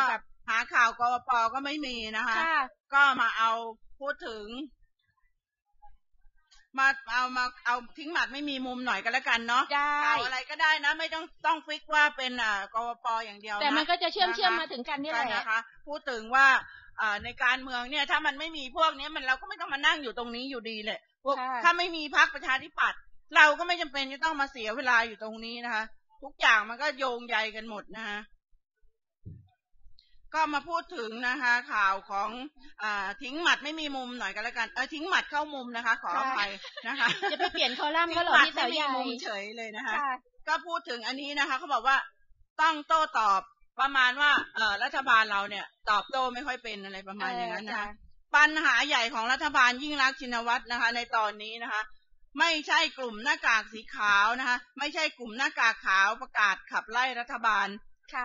หาข่าวกวป.ก็ไม่มีนะคะก็มาเอาพูดถึงมาเอามาเอาทิ้งหมัดไม่มีมุมหน่อยกันแล้วกันเนาะข่าวอะไรก็ได้นะไม่ต้องต้องฟิกว่าเป็นอ่ากวป.อย่างเดียวนะแต่มันก็จะเชื่อมเชื่อมมาถึงกันนี่แหละนะคะพูดถึงว่าอ่าในการเมืองเนี่ยถ้ามันไม่มีพวกนี้มันเราก็ไม่ต้องมานั่งอยู่ตรงนี้อยู่ดีเลยพวกถ้าไม่มีพรรคประชาธิปัตย์เราก็ไม่จำเป็นจะต้องมาเสียเวลาอยู่ตรงนี้นะคะทุกอย่างมันก็โยงใยกันหมดนะคะก็มาพูดถึงนะคะข่าวของอ่าทิ้งหมัดไม่มีมุมหน่อยกันแล้วกันเออทิ้งหมัดเข้ามุมนะคะขออภัยนะคะจะไปเปลี่ยนคอลัมน์ก็หรอที่แต่ใหญ่มุมเฉยเลยนะคะก็พูดถึงอันนี้นะคะเขาบอกว่าต้องโต้ตอบประมาณว่าเอ่อรัฐบาลเราเนี่ยตอบโต้ไม่ค่อยเป็นอะไรประมาณอย่างนั้นนะคะปัญหาใหญ่ของรัฐบาลยิ่งรักษณ์ชินวัตรนะคะในตอนนี้นะคะไม่ใช่กลุ่มหน้ากากสีขาวนะคะไม่ใช่กลุ่มหน้ากากขาวประกาศขับไล่รัฐบาลค่ะ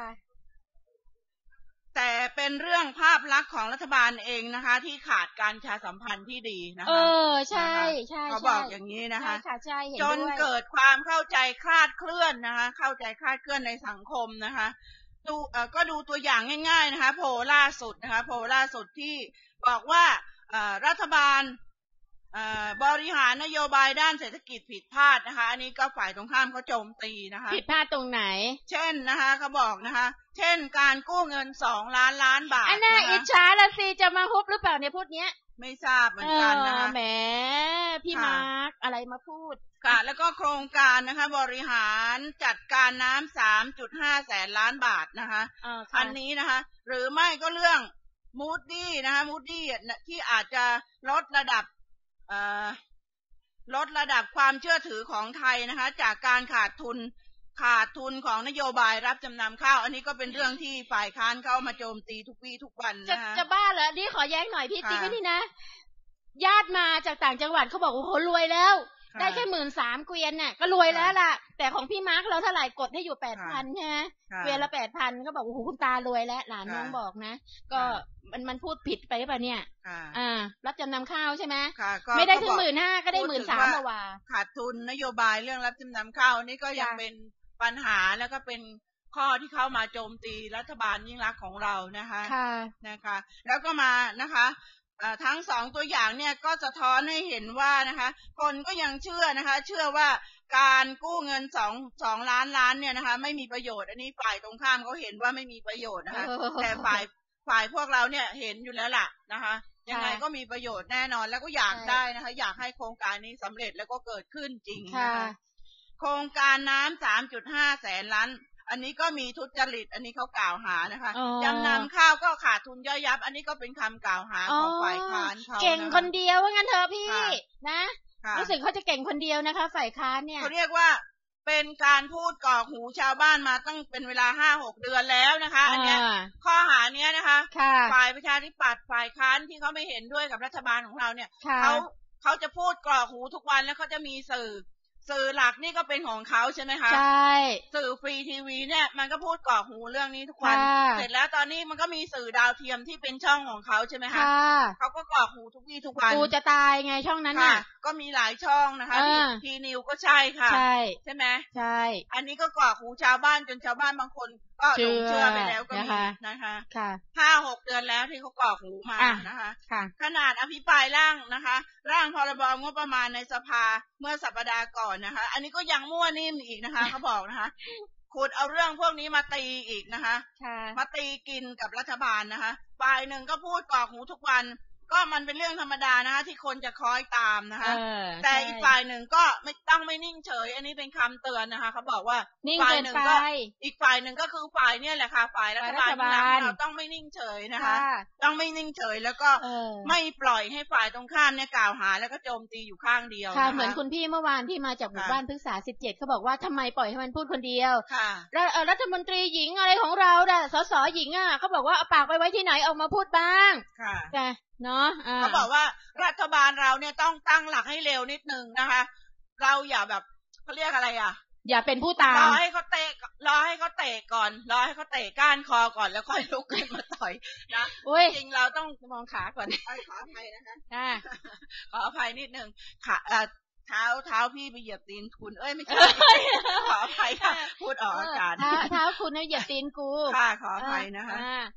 แต่เป็นเรื่องภาพลักษณ์ของรัฐบาลเองนะคะที่ขาดการประชาสัมพันธ์ที่ดีนะคะเออใช่ใช่เขาบอกอย่างนี้นะคะใช่ใช่จนเกิดความเข้าใจคลาดเคลื่อนนะคะเข้าใจคลาดเคลื่อนในสังคมนะคะดูเอ่อก็ดูตัวอย่างง่ายๆนะคะโพลล่าสุดนะคะโพลล่าสุดที่บอกว่าเอ่อรัฐบาลเอ่อบริหารนโยบายด้านเศรษฐกิจผิดพลาดนะคะอันนี้ก็ฝ่ายตรงข้ามเขาโจมตีนะคะผิดพลาดตรงไหนเช่นนะคะเขาบอกนะคะเช่นการกู้เงินสองล้านล้านบาทอันน่าอิจฉาละสิจะมาฮุบหรือเปล่าเนี่ยพูดเนี้ยไม่ทราบเหมือนกันนะคะแหมพี่มาร์คอะไรมาพูดค่ะแล้วก็โครงการนะคะบริหารจัดการน้ำ สามจุดห้า แสนล้านบาทนะคะอันนี้นะคะหรือไม่ก็เรื่องมูดดี้นะคะมูดดี้ที่อาจจะลดระดับเอ่อลดระดับความเชื่อถือของไทยนะคะจากการขาดทุนขาดทุนของนโยบายรับจำนำข้าวอันนี้ก็เป็นเรื่องที่ฝ่ายค้านเข้ามาโจมตีทุกวี่ทุกวันนะคะจะบ้าเหรอนี่ขอแย้งหน่อยพี่ติ๊กนี่นะญาติมาจากต่างจังหวัดเขาบอกโอ้โหรวยแล้วได้แค่หมื่นสามเกวียนน่ะก็รวยแล้วล่ะแต่ของพี่มาร์คเราเท่าไหร่กดให้อยู่แปดพันใช่ไหมเกวียนละแปดพันก็บอกโอ้โหคุณตารวยแล้วหลานน้องบอกนะก็มันมันพูดผิดไปหรือเปล่าเนี่ยอ่ารับจำนำข้าวใช่ไหมไม่ได้ถึงหมื่นห้าก็ได้หมื่นสามว่าขาดทุนนโยบายเรื่องรับจำนำข้าวนี่ก็ยังเป็นปัญหาแล้วก็เป็นข้อที่เข้ามาโจมตีรัฐบาลยิ่งรักษณ์ของเรานะคะนะคะแล้วก็มานะคะทั้งสองตัวอย่างเนี่ยก็สะท้อนให้เห็นว่านะคะคนก็ยังเชื่อนะคะเชื่อว่าการกู้เงินสองสองล้านล้านเนี่ยนะคะไม่มีประโยชน์อันนี้ฝ่ายตรงข้ามเขาเห็นว่าไม่มีประโยชน์นะคะแต่ฝ่ายฝ่ายพวกเราเนี่ยเห็นอยู่แล้วล่ะนะคะยังไงก็มีประโยชน์แน่นอนแล้วก็อยากได้นะคะอยากให้โครงการนี้สำเร็จแล้วก็เกิดขึ้นจริงนะคะโครงการน้ำ สามจุดห้า แสนล้านอันนี้ก็มีทุจริตอันนี้เขากล่าวหานะคะจำนำข้าวก็ขาดทุนย่อยยับอันนี้ก็เป็นคำกล่าวหาของฝ่ายค้านเขาเก่งคนเดียวว่างั้นเถอะพี่นะรู้สึกเขาจะเก่งคนเดียวนะคะฝ่ายค้านเนี่ยเขาเรียกว่าเป็นการพูดกรอกหูชาวบ้านมาตั้งเป็นเวลา ห้าหก เดือนแล้วนะคะอันเนี้ยข้อหาเนี้ยนะคะฝ่ายประชาธิปัตย์ฝ่ายค้านที่เขาไม่เห็นด้วยกับรัฐบาลของเราเนี่ยเขาเขาจะพูดกรอกหูทุกวันแล้วเขาจะมีสื่อสื่อหลักนี่ก็เป็นของเขาใช่ไหมคะใช่สื่อฟรีทีวีเนี่ยมันก็พูดกรอกหูเรื่องนี้ทุกวันเสร็จแล้วตอนนี้มันก็มีสื่อดาวเทียมที่เป็นช่องของเขาใช่ไหมคะเขาก็กรอกหูทุกวี่ทุกวันกูจะตายไงช่องนั้นน่ะก็มีหลายช่องนะคะทีนิวก็ใช่ค่ะใช่ใช่ไหมใช่อันนี้ก็กรอกหูชาวบ้านจนชาวบ้านบางคนก็หลงเชื่อไปแล้วก็มีนะคะห้าหกเดือนแล้วที่เขากรอกหูมานะคะขนาดอภิปรายร่างนะคะร่างพรบงบประมาณในสภาเมื่อสัปดาห์ก่อนนะคะอันนี้ก็ยังมั่วนิ่มอีกนะคะเขาบอกนะคะขุดเอาเรื่องพวกนี้มาตีอีกนะคะมาตีกินกับรัฐบาลนะคะฝ่ายหนึ่งก็พูดกรอกหูทุกวันก็มันเป็นเรื่องธรรมดานะคะที่คนจะคอยตามนะคะแต่อีกฝ่ายหนึ่งก็ไม่ต้องไม่นิ่งเฉยอันนี้เป็นคำเตือนนะคะเขาบอกว่าฝ่ายหนึ่งก็อีกฝ่ายหนึ่งก็คือฝ่ายเนี่ยแหละค่ะฝ่ายรัฐบาลเราต้องไม่นิ่งเฉยนะคะต้องไม่นิ่งเฉยแล้วก็ไม่ปล่อยให้ฝ่ายตรงข้ามเนี่ยกล่าวหาแล้วก็โจมตีอยู่ข้างเดียวค่ะเหมือนคุณพี่เมื่อวานที่มาจากหมู่บ้านพฤกษาสิบเจ็ดเขาบอกว่าทำไมปล่อยให้มันพูดคนเดียวแล้วรัฐมนตรีหญิงอะไรของเราน่ะสสหญิงอ่ะเขาบอกว่าเอาปากไปไว้ที่ไหนออกมาพูดบ้างค่ะเนาะเขาบอกว่ารัฐบาลเราเนี่ยต้องตั้งหลักให้เร็วนิดนึงนะคะเราอย่าแบบเขาเรียกอะไรอ่ะอย่าเป็นผู้ตามรอให้เขาเตะรอให้เขาเตะก่อนรอให้เขาเตะก้านคอก่อนแล้วค่อยลุกขึ้นมาต่อยนะจริงเราต้องมองขาก่อนขออภัยนะคะขออภัยนิดนึงขาเท้าเท้าพี่ไปเหยียบตีนคุณเอ้ยไม่ใช่ขออภัยค่ะพูดออกอากาศเท้าคุณเนี่ยเหยียบตีนกูค่ะขออภัยนะคะค่ะ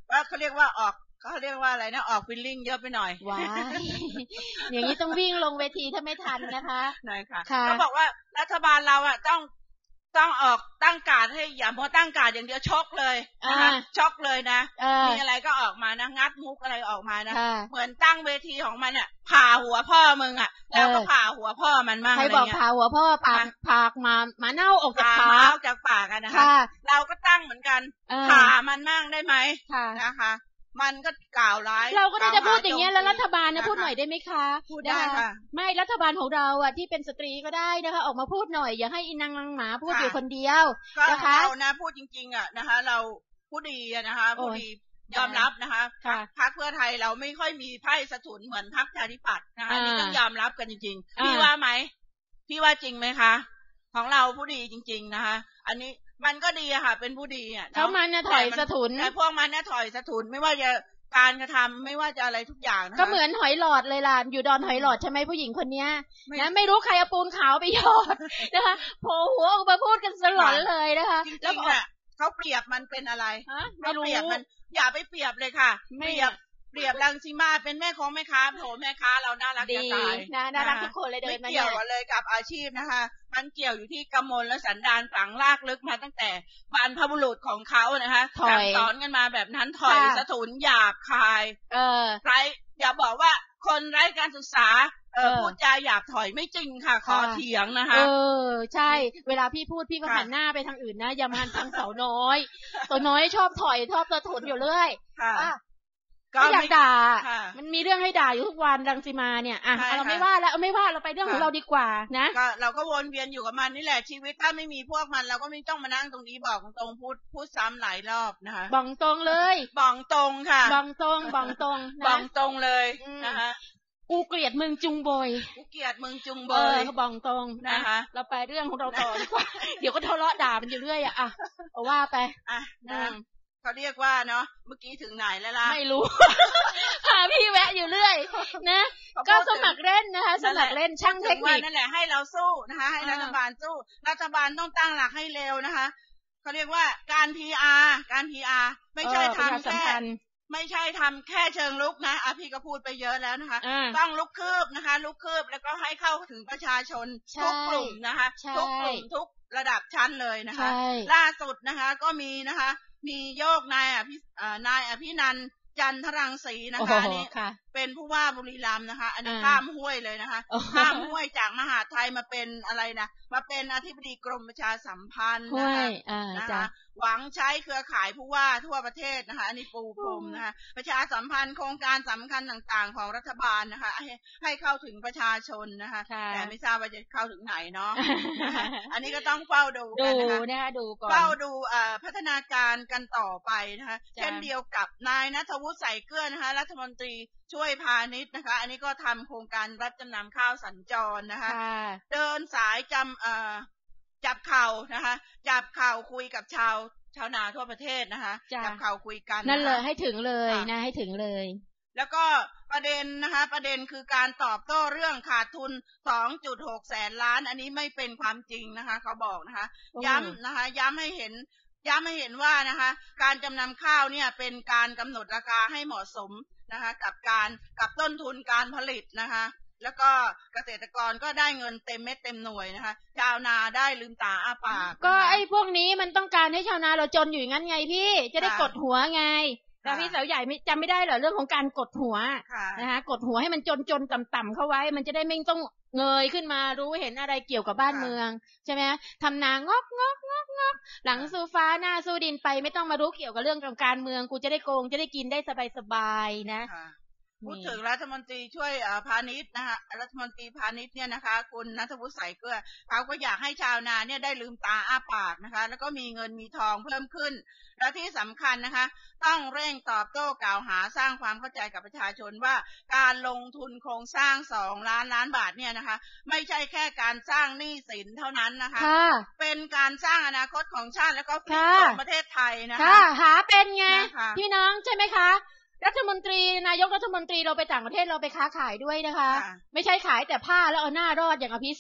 ว่าเขาเรียกว่าออกเขาเรียกว่าอะไรนะออกฟิลลิ่งเยอะไปหน่อยว้ายอย่างนี้ต้องวิ่งลงเวทีถ้าไม่ทันนะคะใช่ค่ะก็บอกว่ารัฐบาลเราอ่ะต้องต้องออกตั้งการให้อย่าพอตั้งการอย่างเดียวช็อกเลยนะคะช็อกเลยนะมีอะไรก็ออกมานะงัดมุกอะไรออกมานะเหมือนตั้งเวทีของมันเนี่ยผ่าหัวพ่อมึงอ่ะแล้วก็ผ่าหัวพ่อมันมั่งอะไรเงี้ยใครบอกผ่าหัวพ่อปากปากมาหมาเน่าออกจากปากออกจากปากกันนะคะเราก็ตั้งเหมือนกันผ่ามันมั่งได้ไหมนะคะมันก็กล่าวร้ายเราก็จะพูดอย่างเงี้ยแล้วรัฐบาลนะพูดหน่อยได้ไหมคะพูดได้ค่ะไม่รัฐบาลของเราอ่ะที่เป็นสตรีก็ได้นะคะออกมาพูดหน่อยอย่าให้อินางนางหมาพูดอยู่คนเดียวนะคะเรานะพูดจริงๆอ่ะนะคะเราผู้ดีนะคะผู้ดียอมรับนะคะพรรคเพื่อไทยเราไม่ค่อยมีไพ่สะทุนเหมือนพรรคประชาธิปัตย์นะคะนี่ต้องยอมรับกันจริงๆพี่ว่าไหมพี่ว่าจริงไหมคะของเราผู้ดีจริงๆนะคะอันนี้มันก็ดีอะค่ะเป็นผู้ดีอ่ะเขามันเนี่ยถอยสะทุนแต่พวกมันเนี่ยถอยสะทุนไม่ว่าจะการกระทำไม่ว่าจะอะไรทุกอย่างนะคะก็เหมือนหอยหลอดเลยล่ะอยู่ดอนหอยหลอดใช่ไหมผู้หญิงคนนี้นะไม่รู้ใครเอาปูนขาวไปหยอดนะคะโผล่หัวออกมาพูดกันสลอนเลยนะคะแล้วเขาเปรียบมันเป็นอะไรเขาเปรียบมันอย่าไปเปรียบเลยค่ะเปรียบเปรียบรังสีมาเป็นแม่ของแม่ค้าโถแม่ค้าเราน่ารักจะตายนะน่ารักทุกคนเลยเดินมาเนี่ยไม่เกี่ยวเลยกับอาชีพนะคะมันเกี่ยวอยู่ที่กำมลและสันดานฝังลากลึกมาตั้งแต่บรรพบุรุษของเขานะคะสั่งสอนกันมาแบบนั้นถอยสะทุนหยาบคายเออไรอย่าบอกว่าคนไร้การศึกษาเออพูดจาหยาบถอยไม่จริงค่ะขอเถียงนะคะเออใช่เวลาพี่พูดพี่ก็หันหน้าไปทางอื่นนะอย่ามาทางเสาน้อยตัวน้อยชอบถอยชอบสะทุนอยู่เรื่อยก็อยากด่ามันมีเรื่องให้ด่าอยู่ทุกวันรังสีมาเนี่ยอ่ะเราไม่ว่าแล้วไม่ว่าเราไปเรื่องของเราดีกว่านะก็เราก็วนเวียนอยู่กับมันนี่แหละชีวิตถ้าไม่มีพวกมันเราก็ไม่ต้องมานั่งตรงนี้บอกตรงพูดพูดซ้ำหลายรอบนะคะบอกตรงเลยบอกตรงค่ะบอกตรงบอกตรงบอกตรงเลยนะคะกูเกลียดมึงจุงบอยกูเกลียดมึงจุงบอยเขาบอกตรงนะคะเราไปเรื่องของเราต่อดีกว่าเดี๋ยวก็ทะเลาะด่ามันอยู่เรื่อยอ่ะอ่ะเอาว่าไปอ่ะเขาเรียกว่าเนาะเมื่อกี้ถึงไหนแล้วล่ะไม่รู้พาพี่แวะอยู่เรื่อยนะก็สมัครเล่นนะคะสมัครเล่นช่างเทคนิคนั่นแหละให้เราสู้นะคะให้รัฐบาลสู้รัฐบาลต้องตั้งหลักให้เร็วนะคะเขาเรียกว่าการ พี อาร์ การ พี อาร์ ไม่ใช่ทำแค่ไม่ใช่ทำแค่เชิงลุกนะอ่ะพี่ก็พูดไปเยอะแล้วนะคะต้องลุกคืบนะคะลุกคืบแล้วก็ให้เข้าถึงประชาชนทุกกลุ่มนะคะทุกกลุ่มทุกระดับชั้นเลยนะคะล่าสุดนะคะก็มีนะคะมีโยกนายอภินายอภินันท์จันทรังสีนะคะอันนี้เป็นผู้ว่าบุรีรัมย์นะคะอันนี้ข้ามห้วยเลยนะคะข้ามห้วยจากมหาไทยมาเป็นอะไรนะมาเป็นอธิบดีกรมประชาสัมพันธ์นะคะนะคะหวังใช้เครือข่ายผู้ว่าทั่วประเทศนะคะอันนี้ปูพรมนะคะประชาสัมพันธ์โครงการสำคัญต่างๆของรัฐบาลนะคะให้ให้เข้าถึงประชาชนนะคะแต่ไม่ทราบว่าจะเข้าถึงไหนเนาะอันนี้ก็ต้องเฝ้าดูกันนะคะดูก่อนเฝ้าดูพัฒนาการกันต่อไปนะคะเช่นเดียวกับนายณัฐวุฒิใส่เกลือนะคะรัฐมนตรีช่วยพาณิชย์นะคะอันนี้ก็ทำโครงการรับจำนำข้าวสัญจรนะคะเดินสายจำเอ่อจับเข่านะคะจับเข่าคุยกับชาวชาวนาทั่วประเทศนะคะจับเข่าคุยกันนั่นเลยให้ถึงเลยนะให้ถึงเลยแล้วก็ประเด็นนะคะประเด็นคือการตอบโต้เรื่องขาดทุน สองจุดหก แสนล้านอันนี้ไม่เป็นความจริงนะคะเขาบอกนะคะย้ำนะคะย้ำให้เห็นย้ำให้เห็นว่านะคะการจำนำข้าวเนี่ยเป็นการกำหนดราคาให้เหมาะสมนะคะกับการกับต้นทุนการผลิตนะคะแล้วก็เกษตรกรก็ได้เงินเต็มเม็ดเต็มหน่วยนะคะชาวนาได้ลืมตาอ้าปากก็ไอ้พวกนี้มันต้องการให้ชาวนาเราจนอยู่งั้นไงพี่จะได้กดหัวไงแต่พี่สาวใหญ่จำไม่ได้เหรอเรื่องของการกดหัวนะคะกดหัวให้มันจนจนต่ำๆเข้าไว้มันจะได้ไม่ต้องเงยขึ้นมารู้เห็นอะไรเกี่ยวกับบ้านเมืองใช่ไหมทำนางอกงอกงอกงอกหลังสู้ฟ้าหน้าสู้ดินไปไม่ต้องมารู้เกี่ยวกับเรื่องการเมืองกูจะได้โกงจะได้กินได้สบายๆนะพูดถึงรัฐมนตรีช่วยพาณิชย์นะคะรัฐมนตรีพาณิชย์เนี่ยนะคะคุณณัฐวุฒิใส่เกลือเขาก็อยากให้ชาวนาเนี่ยได้ลืมตาอ้าปากนะคะแล้วก็มีเงินมีทองเพิ่มขึ้นและที่สำคัญนะคะต้องเร่งตอบโต้กล่าวหาสร้างความเข้าใจกับประชาชนว่าการลงทุนโครงสร้างสองล้านล้านบาทเนี่ยนะคะไม่ใช่แค่การสร้างหนี้สินเท่านั้นนะคะเป็นการสร้างอนาคตของชาติแล้วก็ของประเทศไทยนะคะหาเป็นไงพี่น้องใช่ไหมคะรัฐมนตรีนายกรัฐมนตรีเราไปต่างประเทศเราไปค้าขายด้วยนะคะไม่ใช่ขายแต่ผ้าแล้วเอาหน้ารอดอย่างอภิสิทธิ์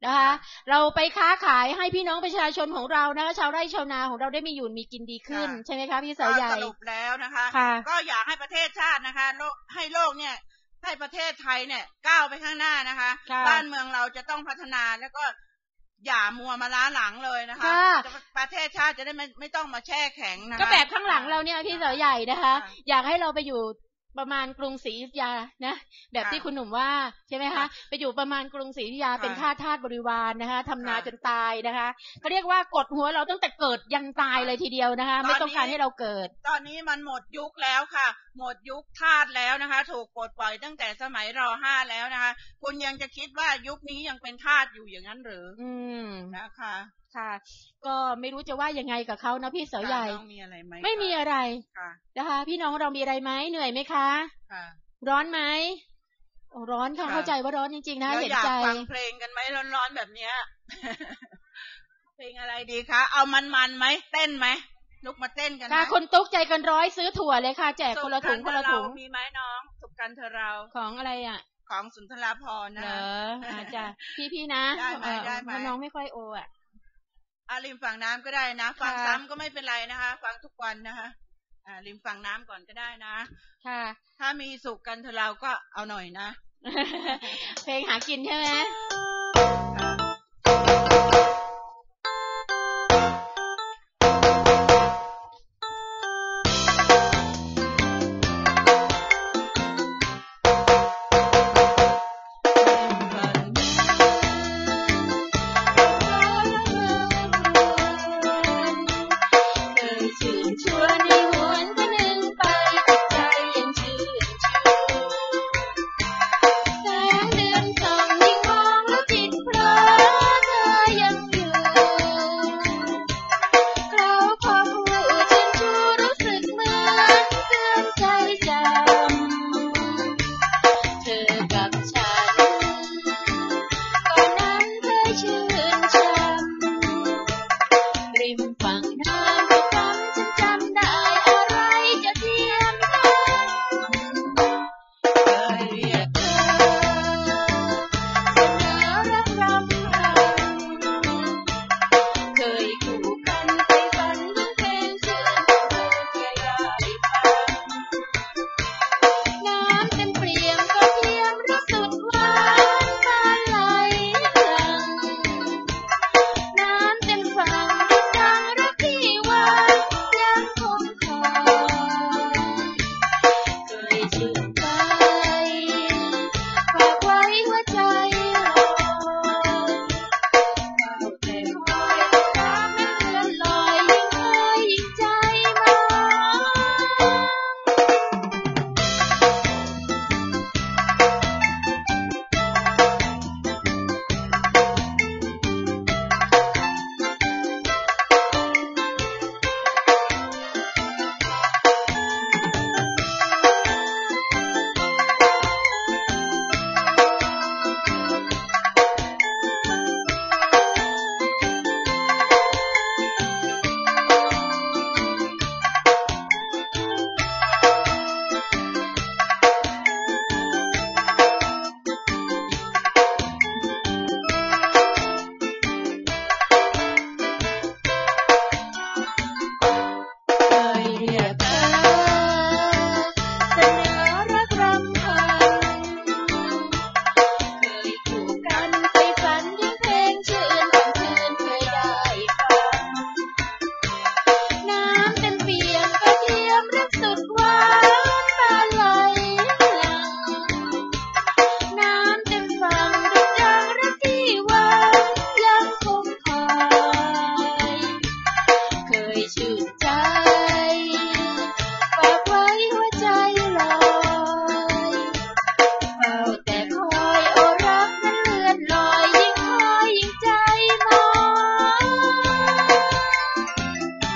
นะคะเราไปค้าขายให้พี่น้องประชาชนของเรานะคะชาวไร่ชาวนาของเราได้มีอยู่มีกินดีขึ้นใช่ไหมคะพี่สาวใหญ่สรุปแล้วนะคะก็อยากให้ประเทศชาตินะคะให้โลกเนี่ยให้ประเทศไทยเนี่ยก้าวไปข้างหน้านะคะบ้านเมืองเราจะต้องพัฒนาแล้วก็อย่ามัวมาล้าหลังเลยนะคะประเทศชาติจะได้ไม่ไม่ต้องมาแช่แข็งนะคะก็แบบข้างหลังเราเนี่ยพี่สาวใหญ่นะคะอยากให้เราไปอยู่ประมาณกรุงศรีอยุธยานะแบบที่คุณหนุ่มว่าใช่ไหมคะไปอยู่ประมาณกรุงศรีอยุธยาเป็นข้าทาสบริวารนะคะทำนาจนตายนะคะเขาเรียกว่ากดหัวเราตั้งแต่เกิดยันตายเลยทีเดียวนะคะไม่ต้องการให้เราเกิดตอนนี้มันหมดยุคแล้วค่ะหมดยุคทาสแล้วนะคะถูกปลดปล่อยตั้งแต่สมัยร.ห้าแล้วนะคะคุณยังจะคิดว่ายุคนี้ยังเป็นทาสอยู่อย่างนั้นหรืออืมนะคะค่ะก็ไม่รู้จะว่ายังไงกับเขานะพี่สาวใหญ่มีอะไรไหมไม่มีอะไรนะคะพี่น้องเรามีอะไรไหมเหนื่อยไหมคะร้อนไหมโอ้ร้อนค่ะเข้าใจว่าร้อนจริงๆนะเห็นใจอยากฟังเพลงกันไหมร้อนๆแบบเนี้ยเพลงอะไรดีคะเอามันๆไหมเต้นไหมลุกมาเต้นกันค่ะคนตุ๊กใจกันร้อยซื้อถั่วเลยค่ะแจกคนละถุงคนละถุงมีไหมน้องสุขกันเธอเราของอะไรอ่ะของสุนทราภรณ์นะเหรออาจารย์พี่ๆนะได้ไหมได้ไหมน้องไม่ค่อยโออ่ะอ่าริมฝั่งน้ำก็ได้นะฟังซ้ำก็ไม่เป็นไรนะคะฟังทุกวันนะคะอ่าริมฝั่งน้ำก่อนก็ได้นะค่ะถ้ามีสุขกันเธอเราก็เอาหน่อยนะเพลงหากินใช่ไหม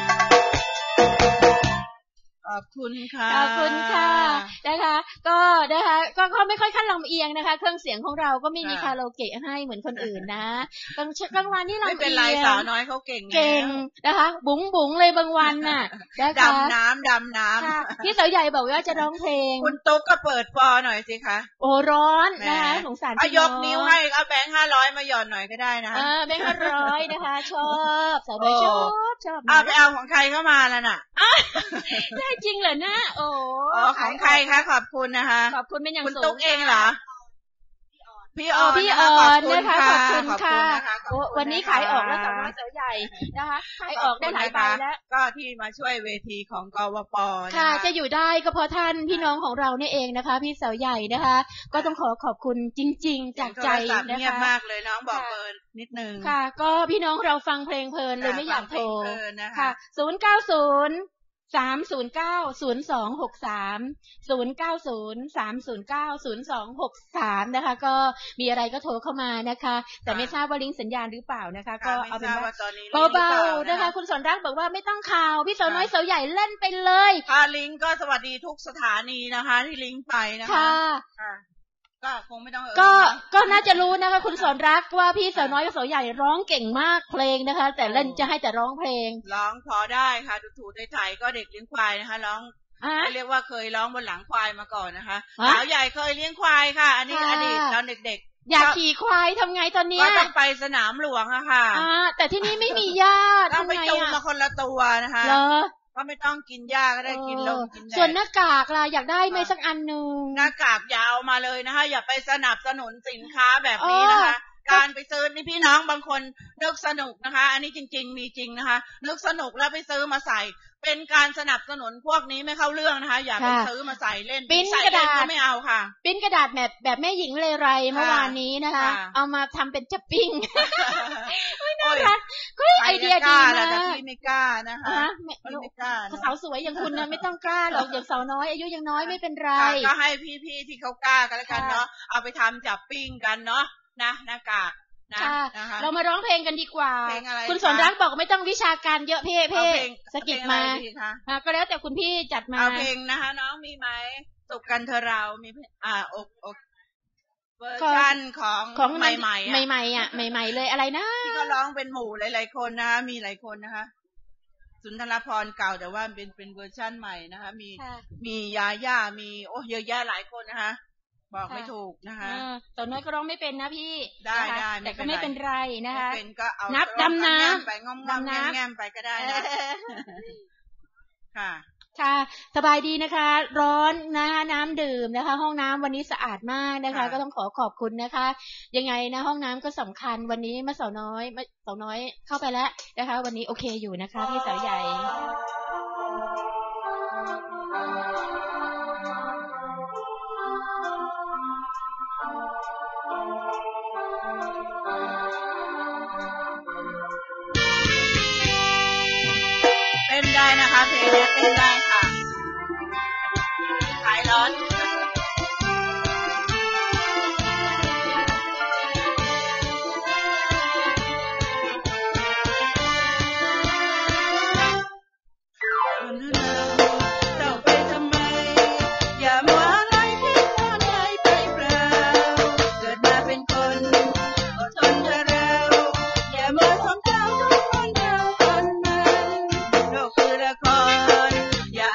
ขอบคุณค่ะขอบคุณค่ะนะคะก็นะคะก็ก็ไม่ค่อยขั้นลำเอียงนะคะเครื่องเสียงของเราก็ไม่มีคาราโอเกะให้เหมือนคนอื่นนะกลางกลางวันนี่ลำเอียงไม่เป็นไรสาวน้อยเขาเก่งเก่งนะคะบุ๋งบุ๋งเลยบางวันน่ะดำน้ำดำน้ำพี่สาวใหญ่บอกว่าจะร้องเพลงคุณตุ๊กก็เปิดฟอหน่อยสิคะโอ้ร้อนนะคะสงสารพี่ยกนิ้วให้เอาแบงค์ห้าร้อยมาหย่อนหน่อยก็ได้นะอ่าแบงค์ห้าร้อยนะคะชอบสาวน้อยชอบชอบเอาไปเอาของใครเข้ามาแล้วน่ะได้จริงเหรอนะโอ้ของใครคะขอบคุณนะคะขอบคุณเป็นอย่างสูงคุณตุ๊กเองเหรอพี่ออนพี่ออนนะคะขอบคุณค่ะวันนี้ขายออกแล้วสาวน้อยสาวใหญ่นะคะขายออกได้หลายใบแล้วก็ที่มาช่วยเวทีของกวป.ค่ะจะอยู่ได้ก็เพราะท่านพี่น้องของเราเนี่ยเองนะคะพี่สาวใหญ่นะคะก็ต้องขอขอบคุณจริงๆจากใจนะคะเงียบมากเลยน้องบอกเปิดนิดนึงค่ะก็พี่น้องเราฟังเพลงเพลินเลยไม่อยากโทรค่ะศูนย์เก้าศูนย์สามศูนย์เก้าศูนย์สองหกสามศูนย์เก้าศูนย์สามศูนย์เก้าศูนย์สองหกสามนะคะก็มีอะไรก็โทรเข้ามานะคะแต่ไม่ทราบว่าลิงก์สัญญาณหรือเปล่านะคะก็เอาเป็นว่าเบาๆนะคะคุณสนรักบอกว่าไม่ต้องข่าวพี่สาวน้อยสาวใหญ่เล่นไปเลยค่ะลิงก์ก็สวัสดีทุกสถานีนะคะที่ลิงก์ไปนะคะก็คงไม่ต้องเอ่ยก็ก็น่าจะรู้นะคะคุณสอนรักว่าพี่สาวน้อยกับสาวใหญ่ร้องเก่งมากเพลงนะคะแต่เล่นจะให้แต่ร้องเพลงร้องพอได้ค่ะถูๆไทยๆก็เด็กเลี้ยงควายนะคะร้องเรียกว่าเคยร้องบนหลังควายมาก่อนนะคะสาวใหญ่เคยเลี้ยงควายค่ะอันนี้อดีตตอนเด็กๆอยากขี่ควายทำไงตอนนี้ก็ต้องไปสนามหลวงอะค่ะแต่ที่นี่ไม่มีญาติต้องไปจูงมาคนละตัวนะคะก็ไม่ต้องกินหญ้าก็ได้กินลมกินแดดส่วนหน้ากากล่ะอยากได้ไหมสักอันนึงหน้ากากยาวมาเลยนะคะอย่าไปสนับสนุนสินค้าแบบนี้นะคะการไปซื้อนี่พี่น้องบางคนนึกสนุกนะคะอันนี้จริงๆมีจริงนะคะนึกสนุกแล้วไปซื้อมาใส่เป็นการสนับสนุนพวกนี้ไม่เข้าเรื่องนะคะอย่าไปซื้อมาใส่เล่นปิ้นกระดาษไม่เอาค่ะปิ้นกระดาษแบบแบบแม่หญิงเลไรเมื่อวานนี้นะคะเอามาทำเป็นจับปิ้งน่ารักก็ไอเดียดีนะแต่พี่ไม่กล้านะคะไม่กล้าสาวสวยอย่างคุณนะไม่ต้องกล้าหรอกอย่างสาวน้อยอายุยังน้อยไม่เป็นไรก็ให้พี่ๆที่เขากล้ากันแล้วกันเนาะเอาไปทำจับปิ้งกันเนาะนะหน้ากากค่ะเรามาร้องเพลงกันดีกว่าคุณสนรักบอกไม่ต้องวิชาการเยอะเพ่เพ่สกิดมาก็แล้วแต่คุณพี่จัดมาเอาเพลงนะคะน้องมีไหมสุขกันเธอเรามีอ่าอกอกเวอร์ชันของของใหม่ใหม่ใหม่ๆอ่ะใหม่ๆเลยอะไรนะที่ก็ร้องเป็นหมู่หลายๆคนนะคะมีหลายคนนะคะสุนทรภรณ์เก่าแต่ว่าเป็นเป็นเวอร์ชันใหม่นะคะมีมียาย่ามีโอ้เยอะแยะหลายคนนะคะบอกไม่ถูกนะคะตอนน้อยก็ร้องไม่เป็นนะพี่ได้ได้แต่ก็ไม่เป็นไรนะคะเป็นก็เอานับดำน้ำไปงอมๆแง้มๆไปก็ได้นะค่ะค่ะสบายดีนะคะร้อนนะคะน้ำดื่มนะคะห้องน้ำวันนี้สะอาดมากนะคะก็ต้องขอขอบคุณนะคะยังไงนะห้องน้ำก็สำคัญวันนี้มาสาวน้อยมาสาวน้อยเข้าไปแล้วนะคะวันนี้โอเคอยู่นะคะพี่สาวใหญ่เต้นได้นะคะเพลงนี้เต้นได้ค่ะขายร้อนอย่า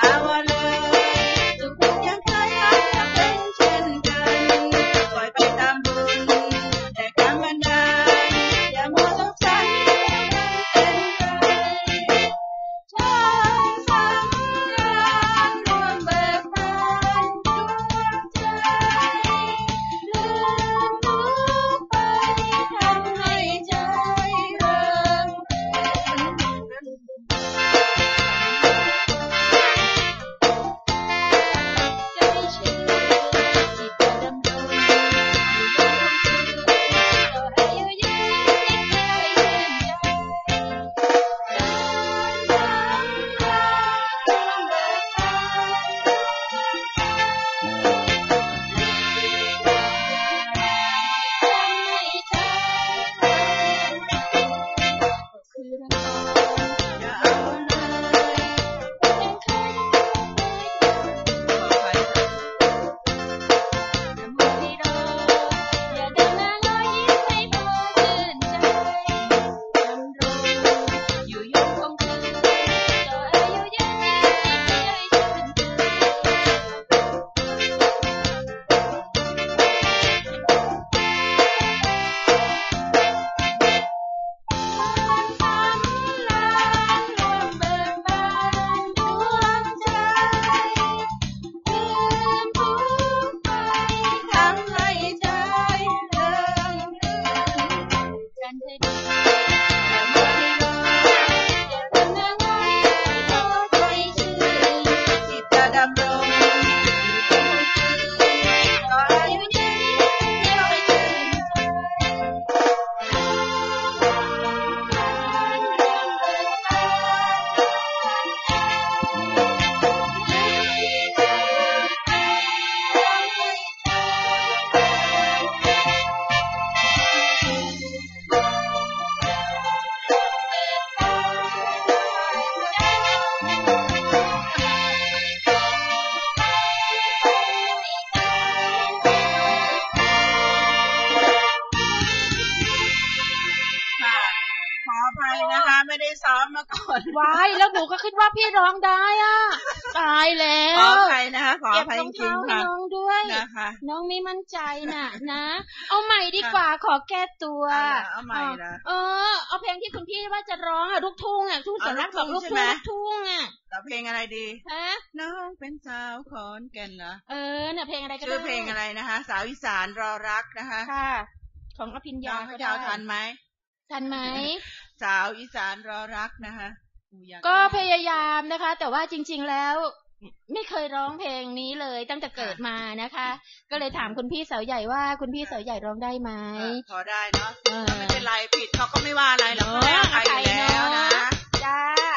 ค่ะขออภัยนะคะไม่ได้ซ้อมมาก่อนว้ายแล้วหนูก็คิดว่าพี่ร้องได้อ่ะตายแล้วขออภัยนะคะขออภัยจริงๆค่ะน้องด้วยนะคะน้องไม่มั่นใจน่ะนะเอาใหม่ดีกว่าขอแก้ตัวเอาใหม่นะเออเอาเพลงที่คุณพี่ว่าจะร้องอ่ะลูกทุ่งอ่ะทุ่งสนักบอกลูกทุ่งลูกทุ่งอ่ะแต่เพลงอะไรดีฮะน้องเป็นสาวขอนแก่นเหรอเออเนี่ยเพลงอะไรก็ได้ชื่อเพลงอะไรนะคะสาวอีสานรอรักนะคะค่ะของอภิญญาเขาจะเอาทันไหมทันไหมสาวอีสานรอรักนะคะก็พยายามนะคะแต่ว่าจริงๆแล้วไม่เคยร้องเพลงนี้เลยตั้งแต่เกิดมานะคะก็เลยถามคุณพี่สาวใหญ่ว่าคุณพี่สาวใหญ่ร้องได้ไหมพอได้เนาะไม่เป็นไรผิดเขาก็ไม่ว่าอะไรหรอกเขาให้อภัยแล้วนะจ้า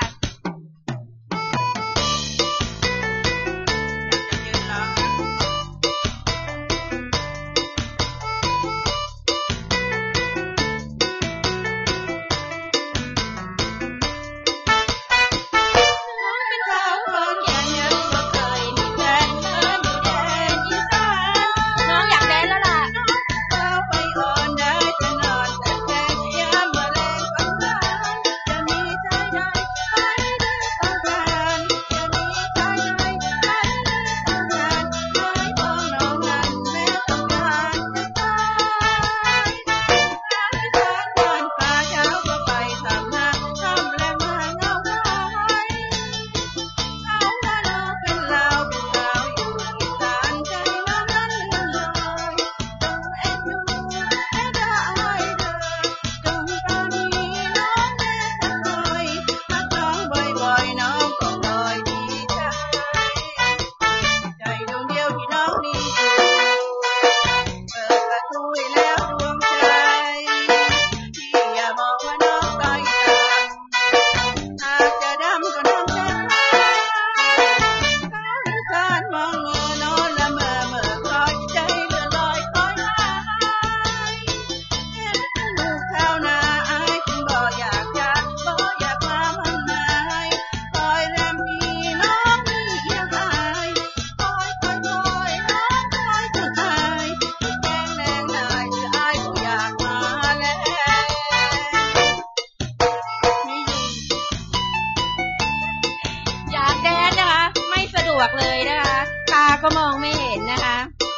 เลยนะคะตาก็มองไม่เห็นนะคะ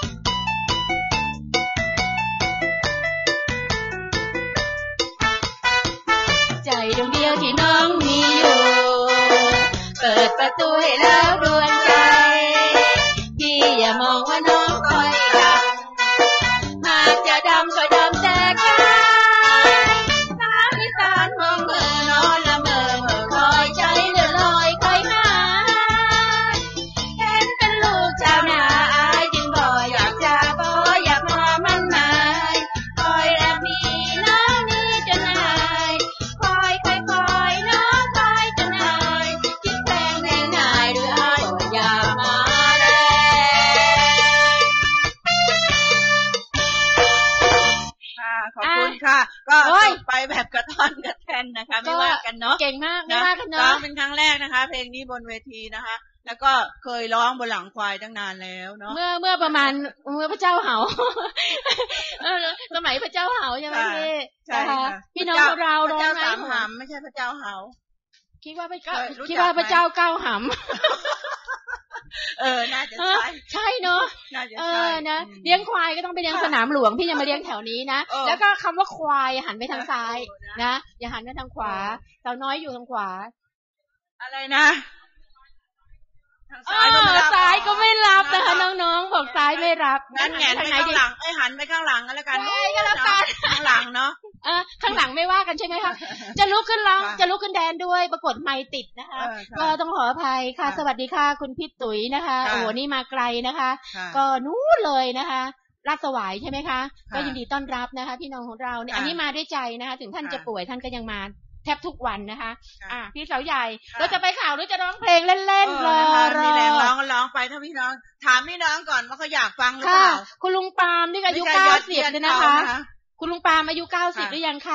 ใจดวงเดียวที่น้องมีอยู่เปิดประตูให้แล้วดวงใจพี่อย่ามองว่าน้องคอยดำหากจะดำก็ดำแต่ไกลสาวอีสานมองเมื่อนอนละเมอเมื่อคอยใจเลื่อนลอยคอยหาเห็นเป็นลูกชาวนาอายจึงบ่อยากจะบ่อยากมามันหมายคอยแอบมีน้องนี้จนอายคอยคอยคอยน้องคอยจนอายคิดแปลงแนงนายหรืออายบ่อยากมาขอบคุณค่ะก็ไปแบบกระท่อนกระแทนนะคะไม่ว่ากันเนาะเก่งมากไม่ว่ากันเนาะร้องเป็นครั้งแรกนะคะเพลงนี้บนเวทีนะคะแล้วก็เคยร้องบนหลังควายตั้งนานแล้วเนาะเมื่อเมื่อประมาณเมื่อพระเจ้าเหาสมัยพระเจ้าเหาใช่ไหมพี่ใช่ค่ะพี่น้องเราร้องไหมพระเจ้าสามหำไม่ใช่พระเจ้าเหาคิดว่าพระเจ้าคิดว่าพระเจ้าเก้าหำเออน่าจะใช่ใช่เนาะเออนะเลี้ยงควายก็ต้องไปเลี้ยงสนามหลวงพี่ยังมาเลี้ยงแถวนี้นะแล้วก็คำว่าควายหันไปทางซ้ายนะอย่าหันไปทางขวาสาวน้อยอยู่ทางขวาอะไรนะทางซ้ายก็ไม่รับซ้ายก็ไม่รับนะคะน้องๆบอกซ้ายไม่รับงั้นแงนไปข้างหลังไอ้หันไปข้างหลังก็แล้วกันก็แล้วกันข้างหลังเนาะเออข้างหลังไม่ว่ากันใช่ไหมคะจะลุกขึ้นร้องจะลุกขึ้นแดนด้วยปรากฏไมค์ติดนะคะก็ต้องขออภัยค่ะสวัสดีค่ะคุณพี่ตุ๋ยนะคะโอ้โหนี่มาไกลนะคะก็นู้นเลยนะคะลาดสวายใช่ไหมคะก็ยินดีต้อนรับนะคะพี่น้องของเราเนี่ยอันนี้มาด้วยใจนะคะถึงท่านจะป่วยท่านก็ยังมาแทบทุกวันนะคะอ่ะพี่สาวใหญ่เราจะไปข่าวหรือจะร้องเพลงเล่นๆรอรอมีแรงร้องก็ร้องไปถ้าพี่น้องถามพี่น้องก่อนว่าเขาอยากฟังหรือเปล่าคุณลุงปาล์มนี่อายุเก้าสิบเลยนะคะคุณลุงปาล์มอายุเก้าสิบหรือยังคะ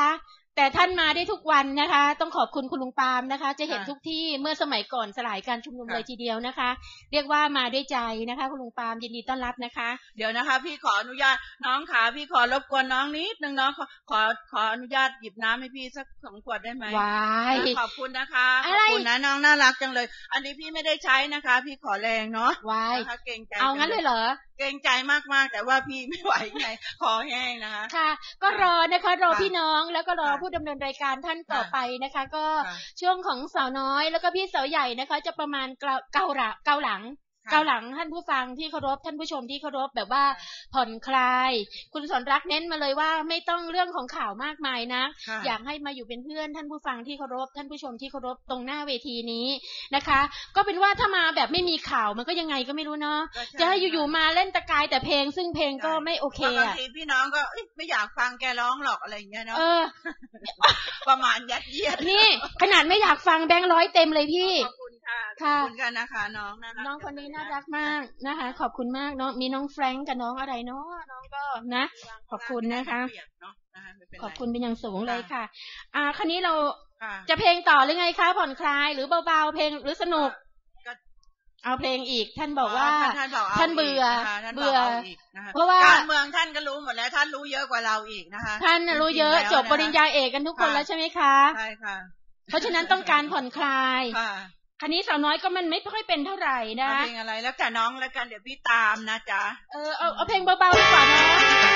แต่ท่านมาได้ทุกวันนะคะต้องขอบคุณคุณลุงปาล์มนะคะจะเห็นทุกที่เมื่อสมัยก่อนสลายการชุมนุมเลยทีเดียวนะคะเรียกว่ามาด้วยใจนะคะคุณลุงปาล์มยินดีต้อนรับนะคะเดี๋ยวนะคะพี่ขออนุญาตน้องขาพี่ขอรบกวนน้องนิดนึงน้องขอขอขออนุญาตหยิบน้ำให้พี่สักสองขวดได้ไหมว้ายขอบคุณนะคะขอบคุณนะน้องน่ารักจังเลยอันนี้พี่ไม่ได้ใช้นะคะพี่ขอแรงเนาะว้ายเกรงใจเอางั้นเลยเหรอเกรงใจมากๆแต่ว่าพี่ไม่ไหวไงคอแห้งนะคะค่ะก็รอนะคะรอพี่น้องแล้วก็รอผู้ดำเนินรายการท่านต่อไปนะคะก็ช่วงของสาวน้อยแล้วก็พี่สาวใหญ่นะคะจะประมาณเกาหลังเกาหลังเกาหลังท่านผู้ฟังที่เคารพท่านผู้ชมที่เคารพแบบว่าผ่อนคลายคุณสอนรักเน้นมาเลยว่าไม่ต้องเรื่องของข่าวมากมายนะอยากให้มาอยู่เป็นเพื่อนท่านผู้ฟังที่เคารพท่านผู้ชมที่เคารพตรงหน้าเวทีนี้นะคะก็เป็นว่าถ้ามาแบบไม่มีข่าวมันก็ยังไงก็ไม่รู้เนาะจะให้อยู่ๆมาเล่นตะกายแต่เพลงซึ่งเพลงก็ไม่โอเคอ่ะบางทีพี่น้องก็ไม่อยากฟังแกร้องหรอกอะไรอย่างเงี้ยเนาะประมาณยัดเยียดนี่ขนาดไม่อยากฟังแบงค์ร้อยเต็มเลยพี่ค่ะขอบคุณกันนะคะน้องนะน้องคนนี้น่ารักมากนะคะขอบคุณมากเนาะมีน้องแฟรงก์กับน้องอะไรเนาะน้องก็นะขอบคุณนะคะขอบคุณเป็นอย่างสูงเลยค่ะอ่าคราวนี้เราจะเพลงต่อหรือไงคะผ่อนคลายหรือเบาๆเพลงหรือสนุกเอาเพลงอีกท่านบอกว่าท่านเบื่อเบื่อเพราะว่าการเมืองท่านก็รู้หมดแล้วท่านรู้เยอะกว่าเราอีกนะคะท่านรู้เยอะจบปริญญาเอกกันทุกคนแล้วใช่ไหมคะใช่ค่ะเพราะฉะนั้นต้องการผ่อนคลายคันนี้สาวน้อยก็มันไม่ค่อยเป็นเท่าไหร่นะเพลงอะไรแล้วแต่น้องแล้วกันเดี๋ยวพี่ตามนะจ๊ะเออเอาเอาเพลงเบาๆดีกว่านะ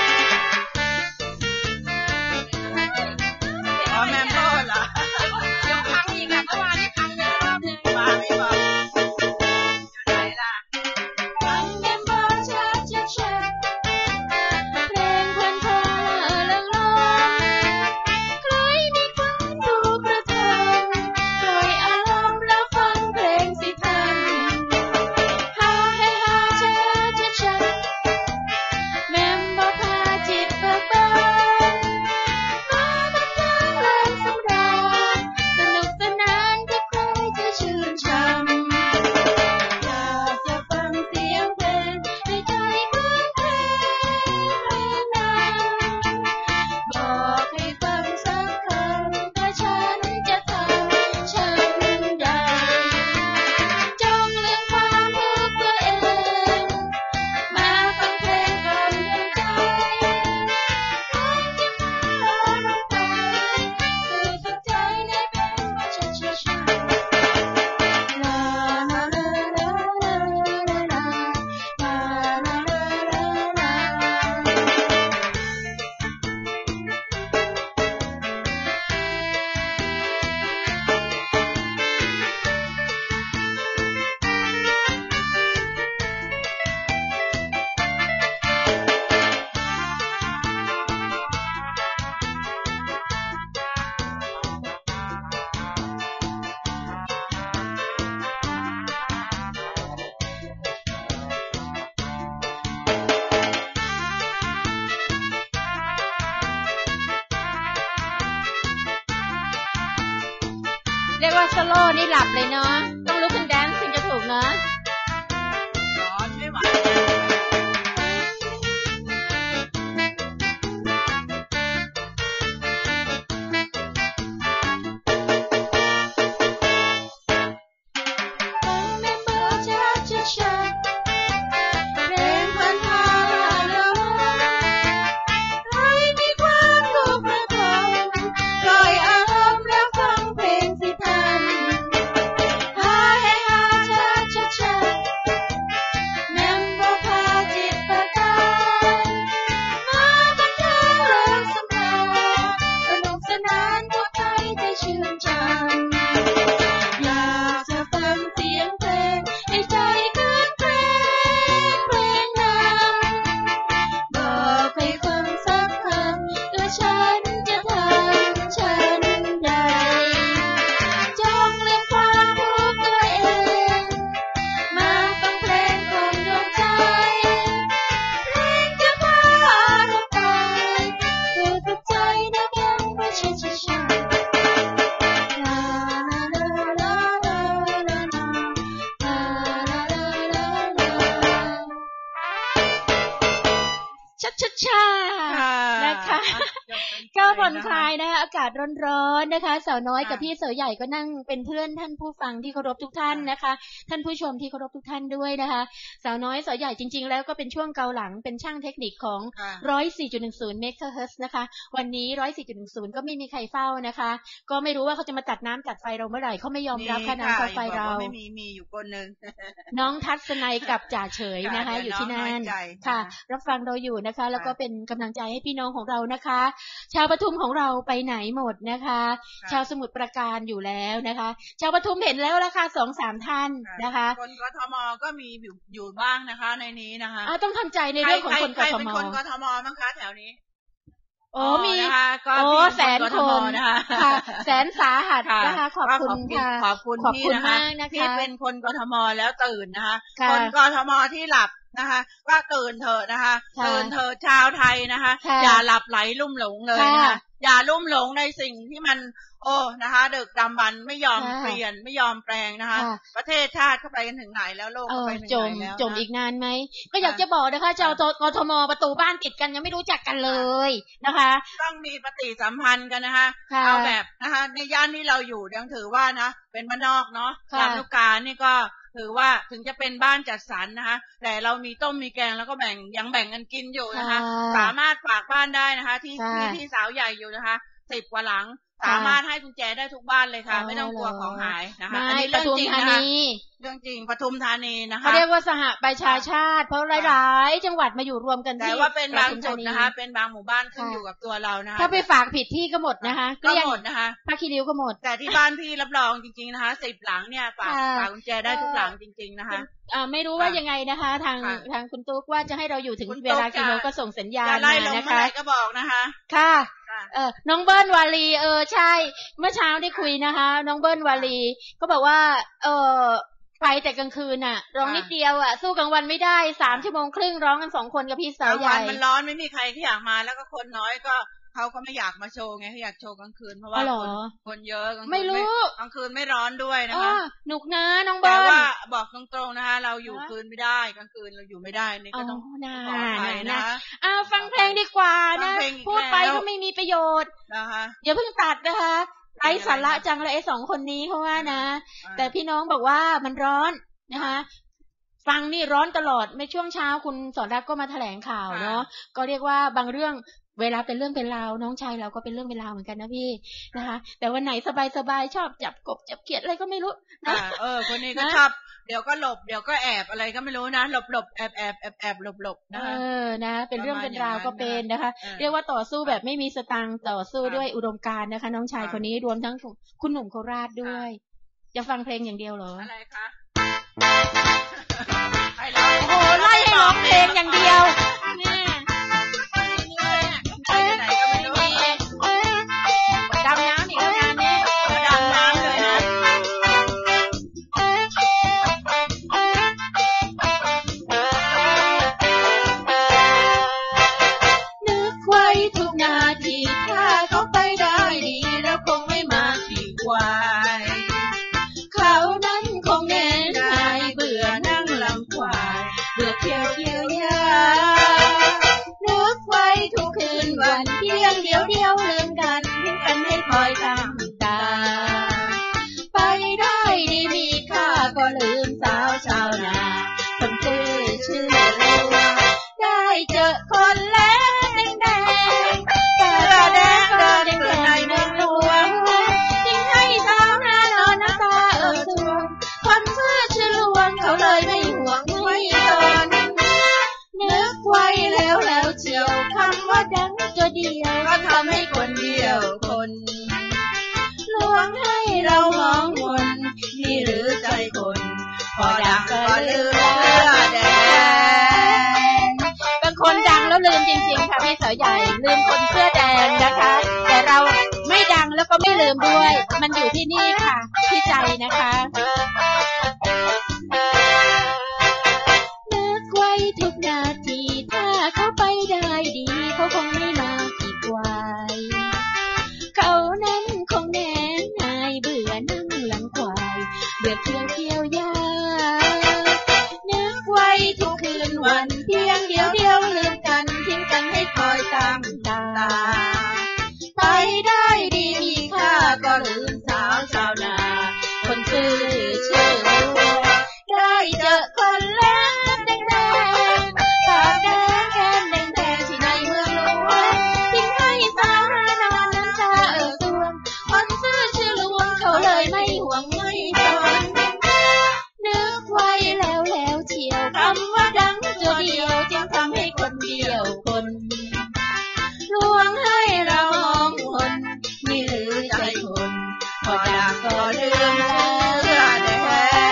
อ๋อแม่โมเหรอเดี๋ยวพังอีกอ่ะเมื่อวานนี้พังเยอะรอบนึงมาไม่บอกอยู่ไหนล่ะโซโล่นี่หลับเลยเนาะต้องลุกขึ้นแดนซ์ถึงจะถูกเนาะ Cha อนคลายนะคะอากาศร้อนๆนะคะสาวน้อยกับพี่เสือใหญ่ก็นั่งเป็นเพื่อนท่านผู้ฟังที่เคารพทุกท่านนะคะท่านผู้ชมที่เคารพทุกท่านด้วยนะคะสาวน้อยเสือใหญ่จริงๆแล้วก็เป็นช่วงเกาหลังเป็นช่างเทคนิคของ หนึ่งร้อยสี่จุดหนึ่งศูนย์ เมกะเฮิรตซ์นะคะวันนี้ หนึ่งร้อยสี่จุดหนึ่งศูนย์ ก็ไม่มีใครเฝ้านะคะก็ไม่รู้ว่าเขาจะมาตัดน้ำตัดไฟเราเมื่อไหร่เขาไม่ยอมรับค่าน้ำค่าไฟเราไม่มีมีอยู่คนนึงน้องทัศนัยกับจ่าเฉยนะคะอยู่ที่นั่นค่ะรับฟังเราอยู่นะคะแล้วก็เป็นกำลังใจให้พี่น้องของเรานะคะชาวปทุมของเราไปไหนหมดนะคะชาวสมุทรปราการอยู่แล้วนะคะชาวปทุมเห็นแล้วละค่ะ สองสาม ท่านนะคะคนกทมก็มีอยู่อยู่บ้างนะคะในนี้นะคะอ่าต้องทำใจในเรื่องของคนกทมใครเป็นคนกทมบ้างคะแถวนี้โอ้มีโอ้แสนคนนะคะแสนสาหัสนะคะขอบคุณค่ะขอบคุณพี่นะคะที่เป็นคนกทมแล้วตื่นนะคะคนกทมที่หลับนะคะก็ตื่นเถอะนะคะตื่นเถอะชาวไทยนะคะอย่าหลับไหลลุ่มหลงเลยนะคะอย่าลุ่มหลงในสิ่งที่มันโอ้นะคะดึกดำบรรพ์ไม่ยอมเปลี่ยนไม่ยอมแปลงนะคะประเทศชาติเข้าไปกันถึงไหนแล้วโลกเข้าไปถึงไหนแล้วจมอีกนานไหมก็อยากจะบอกนะคะชาวกทมประตูบ้านติดกันยังไม่รู้จักกันเลยนะคะต้องมีปฏิสัมพันธ์กันนะคะเอาแบบนะคะในย่านที่เราอยู่ยังถือว่านะเป็นบ้านนอกเนาะลำลูกกานี่ก็ถือว่าถึงจะเป็นบ้านจัดสรรนะคะแต่เรามีต้มมีแกงแล้วก็แบ่งยังแบ่งกันกินอยู่นะคะสามารถฝากบ้านได้นะคะที่ที่ที่สาวใหญ่อยู่นะคะสิบกว่าหลังสามารถให้กุญแจได้ทุกบ้านเลยค่ะไม่ต้องกลัวของหายนะคะอันนี้เรื่องจริงนะคะเรื่องจริงปทุมธานีนะคะเขาเรียกว่าสหประชาชาติเพราะหลายๆจังหวัดมาอยู่รวมกันที่แต่ว่าเป็นบางจุดนะคะเป็นบางหมู่บ้านขึ้นอยู่กับตัวเรานะคะถ้าไปฝากผิดที่ก็หมดนะคะก็หมดนะคะพระคีริ้วก็หมดแต่ที่บ้านพี่รับรองจริงๆนะคะสิบหลังเนี่ยฝากฝากกุญแจได้ทุกหลังจริงๆนะคะอ่าไม่รู้ว่ายังไงนะคะทางทางคุณตุ๊กว่าจะให้เราอยู่ถึงเวลากี่โมงก็ส่งสัญญาณมานะคะก็บอกนะคะค่ะเออน้องเบิ้ลวาลีเออใช่เมื่อเช้าได้คุยนะคะน้องเบิ้ลวาลีก็บอกว่าเออไปแต่กลางคืนน่ะร้องนิดเดียวอ่ะสู้กลางวันไม่ได้สามชั่วโมงครึ่งร้องกันสองคนกับพี่สาวใหญ่มันร้อนไม่มีใครที่อยากมาแล้วก็คนน้อยก็เขาก็ไม่อยากมาโชว์ไงเขาอยากโชว์กลางคืนเพราะว่าคนคนเยอะไม่รู้กลางคืนไม่ร้อนด้วยนะคะหนุกนะน้องเบิ้ลแต่ว่าบอกตรงๆนะคะเราอยู่คืนไม่ได้กลางคืนเราอยู่ไม่ได้นี่ก็ต้องขอไปนะอ้าวฟังเพลงดีกว่านะพูดไปก็ไม่มีประโยชน์นะคะอย่าเพิ่งตัดนะคะไร้สาระจังเลยไอ้สองคนนี้เขาว่านะแต่พี่น้องบอกว่ามันร้อนนะคะฟังนี่ร้อนตลอดในช่วงเช้าคุณสอนรักก็มาแถลงข่าวเนาะก็เรียกว่าบางเรื่องเวลาเป็นเรื่องเป็นราวน้องชายเราก็เป็นเรื่องเป็นราวเหมือนกันนะพี่นะคะแต่วันไหนสบายๆชอบจับกบจับเขียดอะไรก็ไม่รู้นะเออคนนี้ก็ชอบเดี๋ยวก็หลบเดี๋ยวก็แอบอะไรก็ไม่รู้นะหลบหลบแอบแอบแอบแอบหลบหลบนะคะเออนะเป็นเรื่องเป็นราวก็เป็นนะคะเรียกว่าต่อสู้แบบไม่มีสตังค์ต่อสู้ด้วยอุดมการณ์นะคะน้องชายคนนี้รวมทั้งคุณหนุ่มโคราชด้วยจะฟังเพลงอย่างเดียวเหรออะไรคะโอ้โหไล่ให้ร้องเพลงอย่างเดียวนี่ดำน้ำอีกแล้วงานนี้ดำน้ำเลยนะนึกไว้ทุกนาทีถ้าเขาไปได้ดีแล้วคงไม่มาขี่ควายเขานั้นคงแน่นายเบื่อนั่งลำควายเบื่อเที่ยวเที่ยวยานึกไว้ทุกคืนวันเพียงเดียวเดียวลืมกันทิ้งกันให้คอยตามตาไปได้ดีมีค่าก็ลืมสาวชาวนาคนชื่อชื่อได้เจอคนแล้วแดงๆแต่แดงก็แดงในเมืองหลวงทิ้งให้สาวหน้านอนน้ำตาเอ่อท่วมคนชื่อชื่อลวงเขาเลยไม่ห่วงไม่ตนนึกไว้แล้วแล้วเชียวคำว่าดังตัวเดียวก็ทำให้คนเดียวคนลวงให้เรามองมนนี่หรือใจคนพอดังก็ลืมเสื้อแดงบางคนดังแล้วลืมจริงๆค่ะพี่สาวใหญ่ลืมคนเสื้อแดงนะคะแต่เราไม่ดังแล้วก็ไม่ลืมด้วยมันอยู่ที่นี่ค่ะที่ใจนะคะนึกไว้ทุกนาทีถ้าเขาไปได้ดีเขาคงไม่มาขี่ควายเขานั้นคงแน่นายเบื่อนั่งหลังควายเบื่อเที่ยวเที่ยวยานึกไว้ทุกคืนวันเพียงเดียวเดียวลืมกันทิ้งกันให้คอยตามตาไปพอดังก็ลืมเสื้อแดง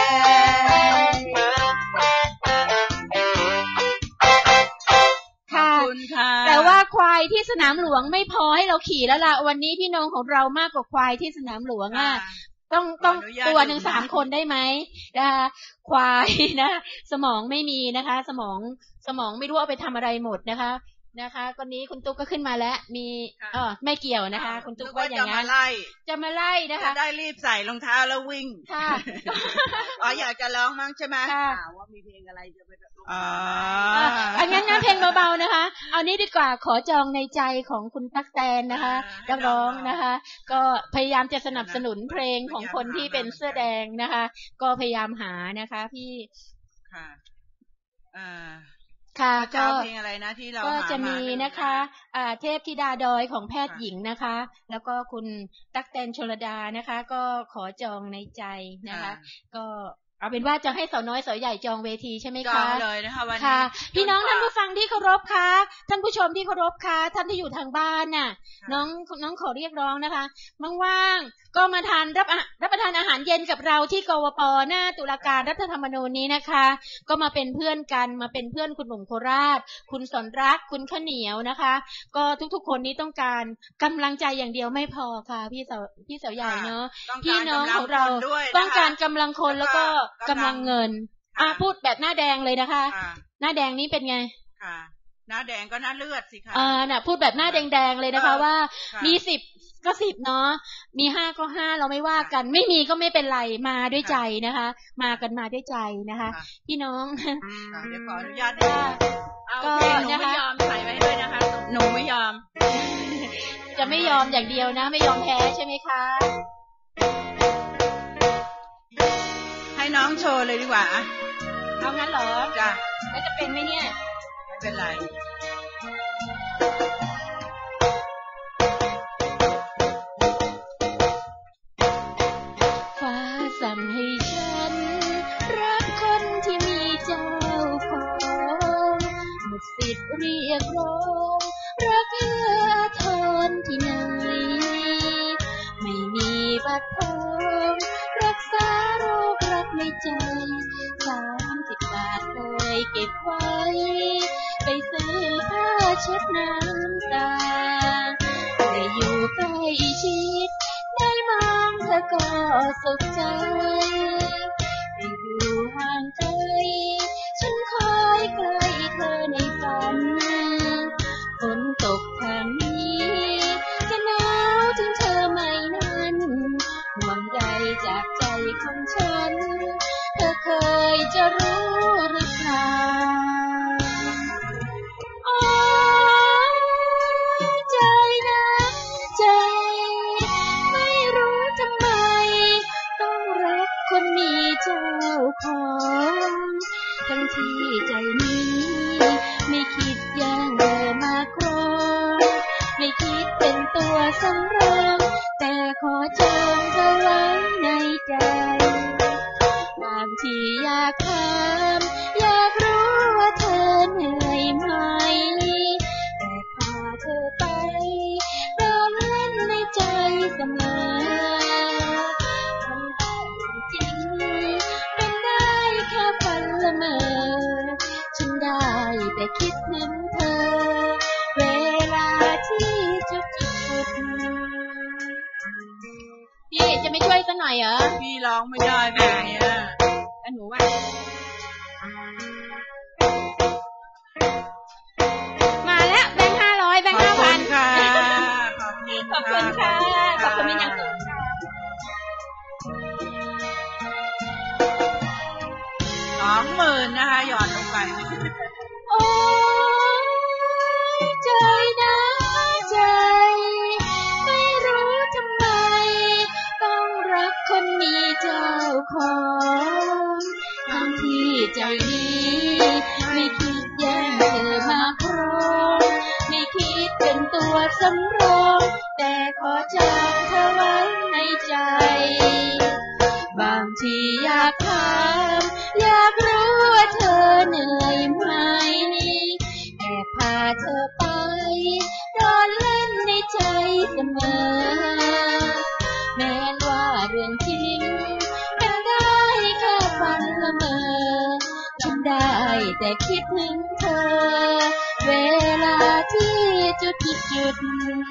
แต่ว่าควายที่สนามหลวงไม่พอให้เราขี่แล้วล่ะวันนี้พี่น้องของเรามากกว่าควายที่สนามหลวงอ่ะต้องต้องตัวหนึ่งสามคนได้ไหมนะคะควายนะสมองไม่มีนะคะ สมองสมองไม่รู้เอาไปทำอะไรหมดนะคะนะคะคนนี้คุณตุ๊กก็ขึ้นมาแล้วมีเออไม่เกี่ยวนะคะคุณตุ๊กว่าอย่างนั้นจะมาไล่นะคะจะได้รีบใส่รองเท้าแล้ววิ่งค่ะอ๋ออยากจะร้องมั้งใช่ไหมค่ะว่ามีเพลงอะไรจะไปอ๋ออันงั้นงั้นเพลงเบาๆนะคะเอานี้ดีกว่าขอจองในใจของคุณตั๊กแตนนะคะนักร้องนะคะก็พยายามจะสนับสนุนเพลงของคนที่เป็นเสื้อแดงนะคะก็พยายามหานะคะพี่ค่ะอ่าค่ะก็เพลงอะไรนะที่เราก็จะมีนะคะอ่าเทพธิดาดอยของแพทย์หญิงนะคะแล้วก็คุณตั๊กแตนชลดานะคะก็ขอจองในใจนะคะก็เอาเป็นว่าจะให้สาวน้อยสาวใหญ่จองเวทีใช่ไหมคะจองเลยนะคะวันนี้พี่น้องท่านผู้ฟังที่เคารพคะท่านผู้ชมที่เคารพคะท่านที่อยู่ทางบ้านน่ะน้องน้องขอเรียกร้องนะคะว่างๆก็มาทานรับรับประทานอาหารเย็นกับเราที่กวป.หน้าตุลาการรัฐธรรมนูญนี้นะคะก็มาเป็นเพื่อนกันมาเป็นเพื่อนคุณหนุ่มโคราชคุณสนรักคุณข้าวเหนียวนะคะก็ทุกๆคนนี้ต้องการกำลังใจอย่างเดียวไม่พอค่ะพี่สาวพี่สาวใหญ่เนาะพี่น้องของเราต้องการกำลังคนแล้วก็กำลังเงินอ่ะพูดแบบหน้าแดงเลยนะคะหน้าแดงนี้เป็นไงค่ะหน้าแดงก็หน้าเลือดสิคะอ่าน่ะพูดแบบหน้าแดงๆเลยนะคะว่ามีสิบก็สิบเนาะมีห้าก็ห้าเราไม่ว่ากันไม่มีก็ไม่เป็นไรมาด้วยใจนะคะมากันมาด้วยใจนะคะพี่น้องเดี๋ยวขออนุญาตค่ะก็นะคะไม่ยอมใส่ไว้ด้วยนะคะหนูไม่ยอมจะไม่ยอมอย่างเดียวนะไม่ยอมแพ้ใช่ไหมคะให้น้องโชว์เลยดีกว่าเอางั้นเหรอจ้ะแล้วจะเป็นไหมเนี่ยไม่เป็นไรฟ้าสั่งให้ฉันรักคนที่มีเจ้าของหมดสิทธิ์เรียกร้องรักเอื้อทอนที่ไหนไม่มีบัตรทองรักษาโรครักในใจสามสิบบาทเลยเก็บไว้ไปซื้อผ้าเช็ดน้ำตาได้อยู่ใกล้ชิดได้มองเธอก็สุขใจได้อยู่ห่างไกลฉันคอยใกล้เธอในฝันฝนตกทางนี้จะหนาวถึงเธอไม่นั้นห่วงใยจากใจของฉันเธอเคยจะรู้หรือเปล่าโอ้ใจนะใจไม่รู้ทำไมต้องรักคนมีเจ้าของทั้งที่ใจนี้ไม่คิดแย่งเธอมาครองไม่คิดเป็นตัวสำรองแต่ขอจองเธอไว้ในใจบางทีอยากถามอยากรู้ว่าเธอเหนื่อยไหมแต่พาเธอไปรอเล่นในใจเสมอทำได้จริงเป็นได้แค่ฝันละเมอฉันได้แต่คิดถึงเธอเวลาที่จุดจุดพี่จะไม่ช่วยสักหน่อยเหรอพี่ร้องไม่ได้แบบนี้อันหนูว่ามาแล้วแบงค์ห้าร้อยแบงค์ห้าพันค่ะขอบคุณค่ะขอบคุณเป็นอย่างสูงค่ะสองหมื่นนะคะหยอดลงไปโอ้ใจนะใจไม่รู้ทำไมต้องรักคนมีเจ้าของทั้งที่ใจนี้ไม่คิดแย่งเธอมาครองไม่คิดเป็นตัวสำรองแต่ขอจองเธอไว้ในใจบางทีอยากถามอยากรู้ว่าเธอเหนื่อยไหมแอบพาเธอไปรอเล่นในใจเสมอแม้ว่าเรื่องจริงแต่ได้แค่ฝันละเมอฉันได้แต่คิดถึงเธอเวลาที่จุดจุดจุด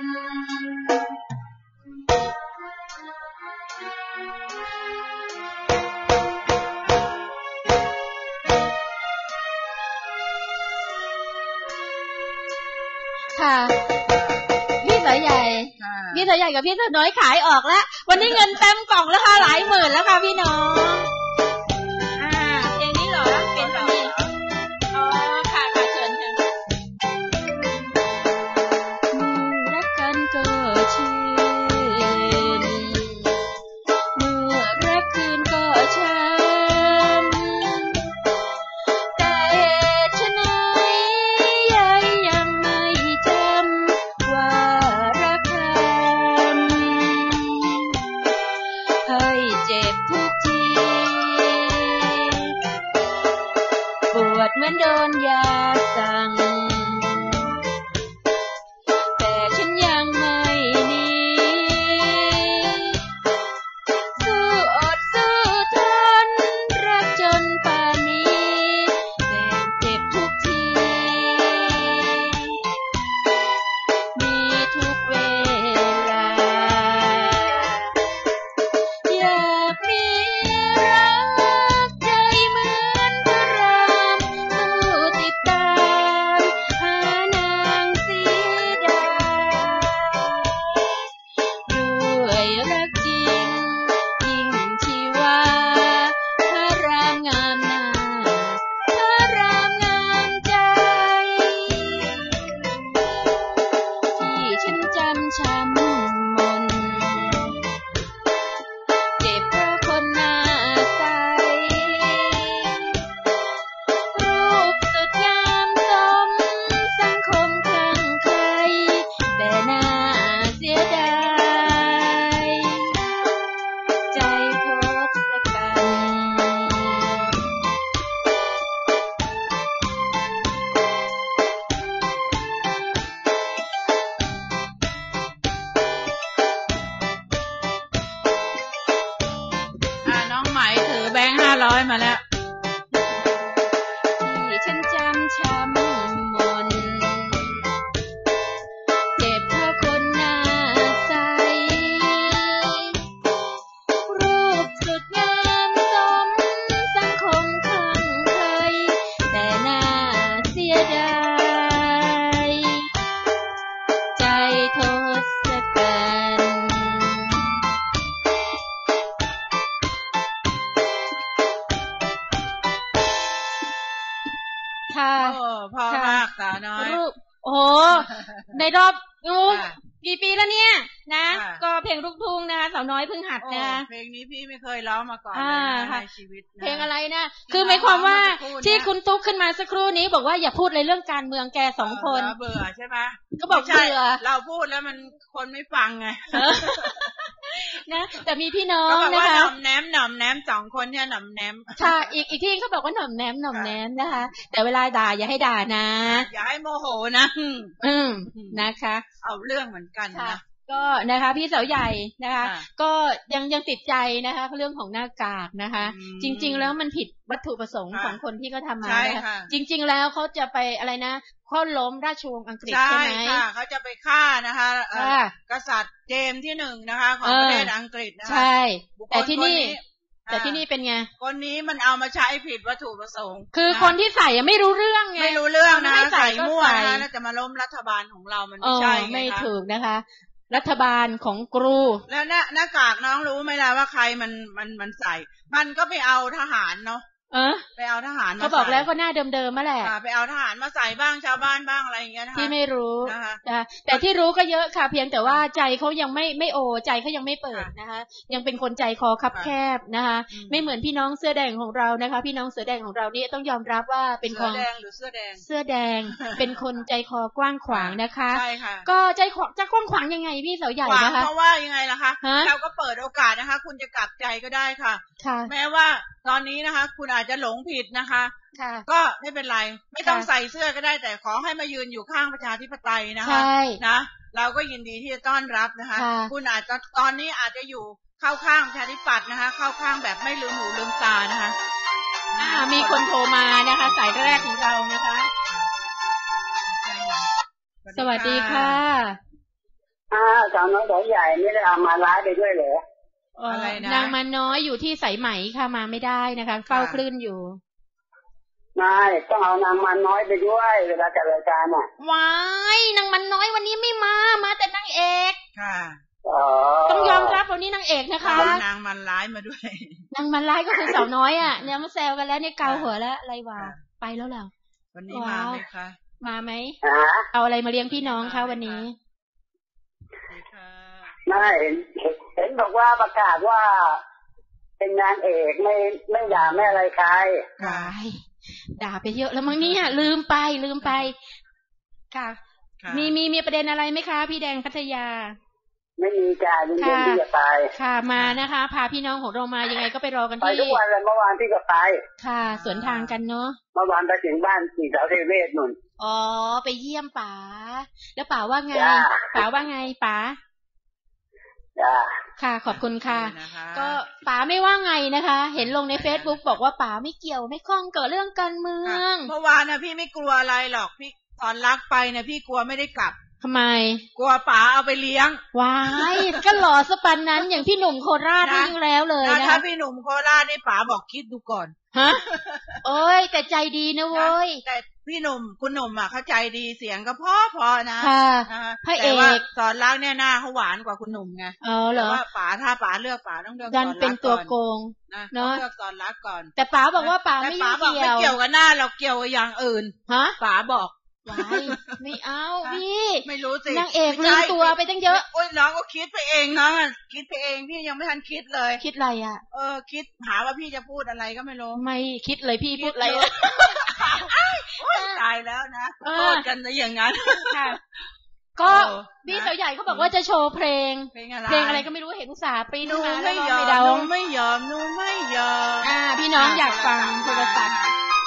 ค่ะพี่สายใหญ่พี่สายใหญ่กับพี่สาวน้อยขายออกแล้ววันนี้เงินเต็มกล่องแล้วค่ะหลายหมื่นแล้วค่ะพี่น้องอ่าเพลงนี้เหรอเป็นแบบนี้อ๋อค่ะค่ะเชิญค่ะรักกันก็ชื่นเมื่อรักคืนก็ช้ำแต่เหตุไฉนยังยังไม่จำว่ารักกันให้เจ็บทุกทีปวดเหมือนโดนยาสั่งแต่ฉันยังไม่หนีสู้อดสู้ทนรักจนป่านนี้แต่เจ็บทุกทีมีทุกเวลาอยากมีรักใจเหมือนพระรามสู้ติดตามหานางสีดาด้วยรักจริงยิ่งชีวาพระรามงามหน้าพระรามงามใจที่ฉันจำช้ำมนเจ็บเพราะคนหน้าใสรูปสุดงามสมสังคมคลั่งไคล้แต่น่าเสียดายใจทศกัณฐ์อ่าน้องไหมถือแบงค์ห้าร้อยมาแล้วที่ฉันจำช้ำมนเจ็บเพราะคนหน้าใสรูปสุดงามสมสังคมคลั่งไคล้แต่น่าเสียดายใจทศกัณฐ์ค่ะโอ้พ่อค่ะมากสาวน้อยรูปโอ้โห ในรอบโอ้ค่ะกี่ปีแล้วเนี่ยนะค่ะก็เพลงลูกทุ่งนะคะสาวน้อยเพิ่งหัดโอ้นะเพลงนี้พี่ไม่เคยร้องมาก่อนเลยอ่านะค่ะในชีวิตนเพลงอะไรนะคือหมายความว่าที่คุณตุ๊กขึ้นมาสักครู่นี้บอกว่าอย่าพูดเลยเรื่องการเมืองแกสองคนเบื่อใช่ไหมก็บอกไม่ใช่เบื่อเราพูดแล้วมันคนไม่ฟังไงนะแต่มีพี่น้อก็งบอกนะว่าหคะน่อมแนมหน่อมแนมสองคนเนี่ยหน่อมแนมค่ะอีกอีกที่เขาบอกว่าหน่อมแนมหน่อมแนมนะคะ แต่เวลาด่าอย่าให้ด่านะอย่าให้โมโหนะอืมนะคะเอาเรื่องเหมือนกันค่ะนะก็นะคะพี่สาวใหญ่นะคะค่ะก็ยังยังติดใจนะคะเรื่องของหน้ากากนะคะอืมจริง ๆ แล้วมันผิดวัตถุประสงค์ค่ะของคนที่เขาทำมาใช่นะคะค่ะจริง ๆ แล้วเขาจะไปอะไรนะโค่นล้มราชวงศ์อังกฤษใช่ใช่ไหมค่ะเขาจะไปฆ่านะคะเอ่อค่ะกษัตริย์เจมส์ที่หนึ่งนะคะ ของเออประเทศอังกฤษนะคะใช่บุคคลแต่ที่นี่คนนี้แต่ที่นี่เป็นไงคนนี้มันเอามาใช้ผิดวัตถุประสงค์คือะ คนที่ใส่อะไม่รู้เรื่องไงไม่รู้เรื่องนะไม่คะใส่ใส่ก็มั่วใส่นะคะแล้วจะมาล้มรัฐบาลของเรามันเอไม่อใช่งไม่คะถูกนะคะ รัฐบาลของกรูแล้วหน้าหน้ากากน้องรู้ไหมล่ะว่าใครมันมันมันใส่ มันก็ไปเอาทหารเนาะเออไปเอาทหารมาเขาบอกใส่แล้วก็หน้าเดิมๆมาแหละอ่าไปเอาทหารมาใส่บ้างชาวบ้านบ้างอะไรอย่างเงี้ยนะคะที่ไม่รู้นะคะนะแต่ที่รู้ก็เยอะค่ะ เพียงแต่ว่าใจเขายังไม่ไม่โอใจเขายังไม่เปิดนะคะ ยังเป็นคนใจคอคับแคบนะคะอืมไม่เหมือนพี่น้องเสื้อแดงของเรานะคะ พี่น้องเสื้อแดงของเรานี่ต้องยอมรับว่าเป็นคเสื้นอแดงหรือเสื้อแดงเสื้อแดง เป็นคนใจคอกว้างขวางนะคะใช่ค่ะก็ใจขวางจะกว้างขวางยังไงพี่สาวใหญ่ขวางนะคะเพราะว่ายังไงล่ะคะฮะเราก็เปิดโอกาสนะคะ คุณจะกลับใจก็ได้ค่ะค่ะแม้ว่าตอนนี้นะคะ คุณอาจจะหลงผิดนะคะค่ะก็ไม่เป็นไร ไม่ต้องค่ะใส่เสื้อก็ได้แต่ขอให้มายืนอยู่ข้างประชาธิปไตยนะใช่คะนะเราก็ยินดีที่จะต้อนรับนะคะค่ะคุณอาจจะตอนนี้อาจจะอยู่เข้าข้างประชาธิปัตย์นะคะเข้าข้างแบบไม่ลืมหูลืมตานะคะอ่ามีคนโทรมานะคะสายแรกของเรานะคะสวัสดีค่ะอ่าสาวน้อยสาวใหญ่ไม่ได้เอามาไลฟ์ไปด้วยเหรออะไรนะนางมันน้อยอยู่ที่สายไหมค่ะมาไม่ได้นะคะเฝ้าคลื่นอยู่ไม่ต้องเอานางมันน้อยไปด้วยเวลาจัดรายการอ่ะว้ายนางมันน้อยวันนี้ไม่มามาแต่นางเอกค่ะต้องยอมรับวันนี้นางเอกนะคะนางมันร้ายมาด้วยนางมันร้ายก็คือสาวน้อยอ่ะเนี่ยมาแซวกันแล้วเนี่ยเกาหัวแล้วอะไรวะไปแล้วแล้ววันนี้มาไหมคะมาไหมเอาอะไรมาเลี้ยงพี่น้องคะวันนี้ไม่เห็นเห็นบอกว่าประกาศว่าเป็นนางเอกไม่ไม่ด่าไม่อะไรใครด่าไปเยอะแล้วมั้งเนี่ยลืมไปลืมไปค่ะมีมีมีประเด็นอะไรไหมคะพี่แดงพัทยาไม่มีจ้าเรื่องที่จะไปค่ะมานะคะพาพี่น้องของเรามายังไงก็ไปรอกันที่ไปทุกวันเลยเมื่อวานที่ก็ไปค่ะสวนทางกันเนาะเมื่อวานไปถึงบ้านสี่สาวเทเวศนุ่นอ๋อไปเยี่ยมป๋าแล้วป๋าว่าไงป๋าว่าไงป๋าค่ะขอบคุณค่ะก็ป๋าไม่ว่าไงนะคะเห็นลงใน Facebook บอกว่าป๋าไม่เกี่ยวไม่ข้องเกิดเรื่องการเมืองเมื่อวานนะพี่ไม่กลัวอะไรหรอกพี่ตอนรักไปนะพี่กลัวไม่ได้กลับทำไมกลัวป๋าเอาไปเลี้ยงว้ายก็หล่อสปันนั้นอย่างพี่หนุ่มโคราชนี่แล้วเลยนะถ้าพี่หนุ่มโคราชนี่ป๋าบอกคิดดูก่อนฮะโอ้ยแต่ใจดีนะเว้ยแต่พี่หนุ่มคุณหนุ่มอ่ะเขาใจดีเสียงก็พอพอนะค่ะพระเอกสอนรักเนี่ยหน้าเขาหวานกว่าคุณหนุ่มไงอ๋อเหรอว่าป๋าถ้าป๋าเลือกป๋าต้องเลือกสอนรักก่อนเป็นตัวโกงเนาะเลือกสอนรักก่อนแต่ป๋าบอกว่าป๋าไม่เกี่ยวไม่เกี่ยวกับหน้าเราเกี่ยวกับอย่างอื่นฮะป๋าบอกว้ายไม่เอาพี่ไม่รู้สินางเอกลืมตัวไปตั้งเยอะโอ้ยน้องก็คิดไปเองนะคิดไปเองพี่ยังไม่ทันคิดเลยคิดอะไรอ่ะเออคิดหาว่าพี่จะพูดอะไรก็ไม่รู้ไม่คิดเลยพี่พูดอะไรตายแล้วนะพูดกันในอย่างนั้นค่ะก็พี่สาวใหญ่เขาบอกว่าจะโชว์เพลงเพลงอะไรก็ไม่รู้เห็นอุตส่าห์ปริ้นมาแล้วไม่ยอมไม่ยอมหนูไม่ยอมอ่าพี่น้องอยากฟังโทรศัพท์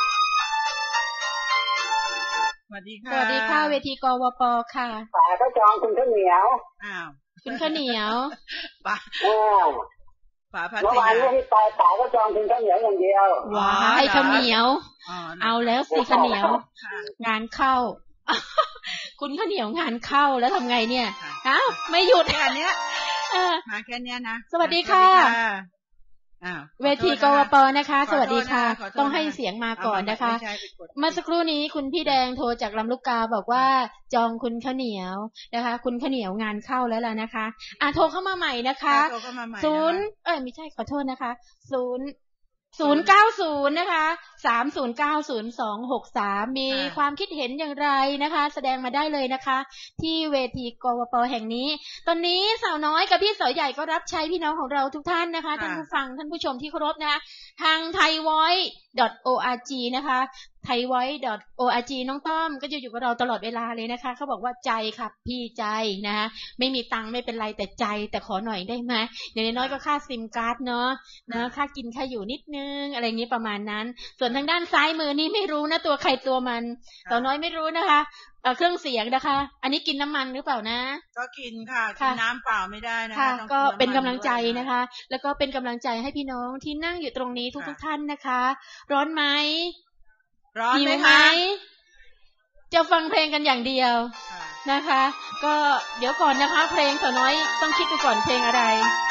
สวัสดีค่ะสวัสดีค่ะเวทีกวปค่ะป๋าก็จองคุณข้าวเหนียวอ้าวคุณข้าวเหนียวป๋าอ้าวป๋าพัทยาเมื่อวานที่ไปป๋าก็จองคุณข้าวเหนียวอย่างเดียวว้ายข้าวเหนียวเอาแล้วสิข้าวเหนียวงานเข้าคุณข้าวเหนียวงานเข้าแล้วทำไงเนี่ยอ้าวไม่หยุดแค่นี้มาแค่นี้นะสวัสดีค่ะเวทีกวปนะคะสวัสดีค่ะต้องให้เสียงมาก่อนนะคะเมื่อสักครู่นี้คุณพี่แดงโทรจากลำลูกกาบอกว่าจองคุณข้าวเหนียวนะคะคุณข้าวเหนียวงานเข้าแล้วล่ะนะคะอ่ะโทรเข้ามาใหม่นะคะศูนย์เอ้ยไม่ใช่ขอโทษนะคะศูนย์ศูนย์เก้าศูนย์นะคะสามศูนย์เก้าศูนย์สองหกสามมีความคิดเห็นอย่างไรนะคะแสดงมาได้เลยนะคะที่เวทีกวปแห่งนี้ตอนนี้สาวน้อยกับพี่สาวใหญ่ก็รับใช้พี่น้องของเราทุกท่านนะคะท่านผู้ฟังท่านผู้ชมที่เคารพนะคะทาง ไทยวอยซ์ ดอท โอ อาร์ จี นะคะ ไทยวอยซ์ ดอท โอ อาร์ จี น้องต้อมก็จะอยู่กับเราตลอดเวลาเลยนะคะเขาบอกว่าใจค่ะพี่ใจนะคะไม่มีตังค์ไม่เป็นไรแต่ใจแต่ขอหน่อยได้ไหมอย่างน้อยก็ค่าซิมการ์ดเนาะนะค่ากินค่าอยู่นิดนึงอะไรอย่างนี้ประมาณนั้นส่วนทางด้านซ้ายมือนี่ไม่รู้นะตัวใครตัวมันสาวน้อยไม่รู้นะคะเครื่องเสียงนะคะอันนี้กินน้ำมันหรือเปล่านะก็กินค่ะกินน้ำเปล่าไม่ได้นะคะก็เป็นกำลังใจนะคะแล้วก็เป็นกำลังใจให้พี่น้องที่นั่งอยู่ตรงนี้ทุกๆท่านนะคะร้อนไหมร้อนไหมจะฟังเพลงกันอย่างเดียวนะคะก็เดี๋ยวก่อนนะคะเพลงสาวน้อยต้องคิดดูก่อนเพลงอะไร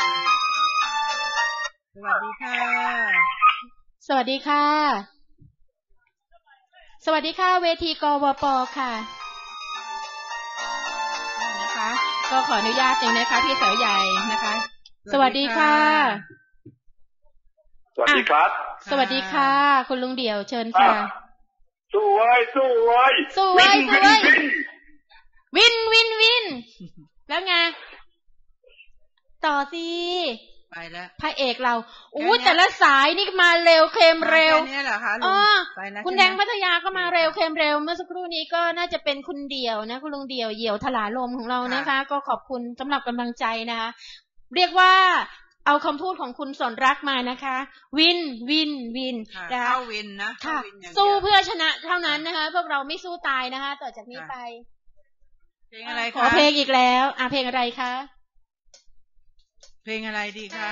สวัสดีค่ะสวัสดีค่ะสวัสดีค่ะเวทีกวปค่ะนะคะก็ขออนุญาตเองนะคะพี่สาวใหญ่นะคะสวัสดีค่ะสวัสดีครับสวัสดีค่ะคุณลุงเดี่ยวเชิญค่ะสู้ไว้สู้ไว้สู้ไว้สู้ไว้วินวินวินแล้วไงต่อสิไปแล้วพระเอกเราอู้แต่ละสายนี่มาเร็วเค็มเร็วนี่เหรอคะลุงคุณแดงพัทยาก็มาเร็วเค็มเร็วเมื่อสักครู่นี้ก็น่าจะเป็นคุณเดี่ยวนะคุณลุงเดี่ยวเหี่ยวถลาลมของเรานะคะก็ขอบคุณสำหรับกำลังใจนะคะเรียกว่าเอาคำพูดของคุณสนรักมานะคะวินวินวินนะคะเข้าวินนะค่ะสู้เพื่อชนะเท่านั้นนะคะพวกเราไม่สู้ตายนะคะต่อจากนี้ไปเพลงอะไรคะขอเพลงอีกแล้วอ่ะเพลงอะไรคะเพลงอะไรดีคะ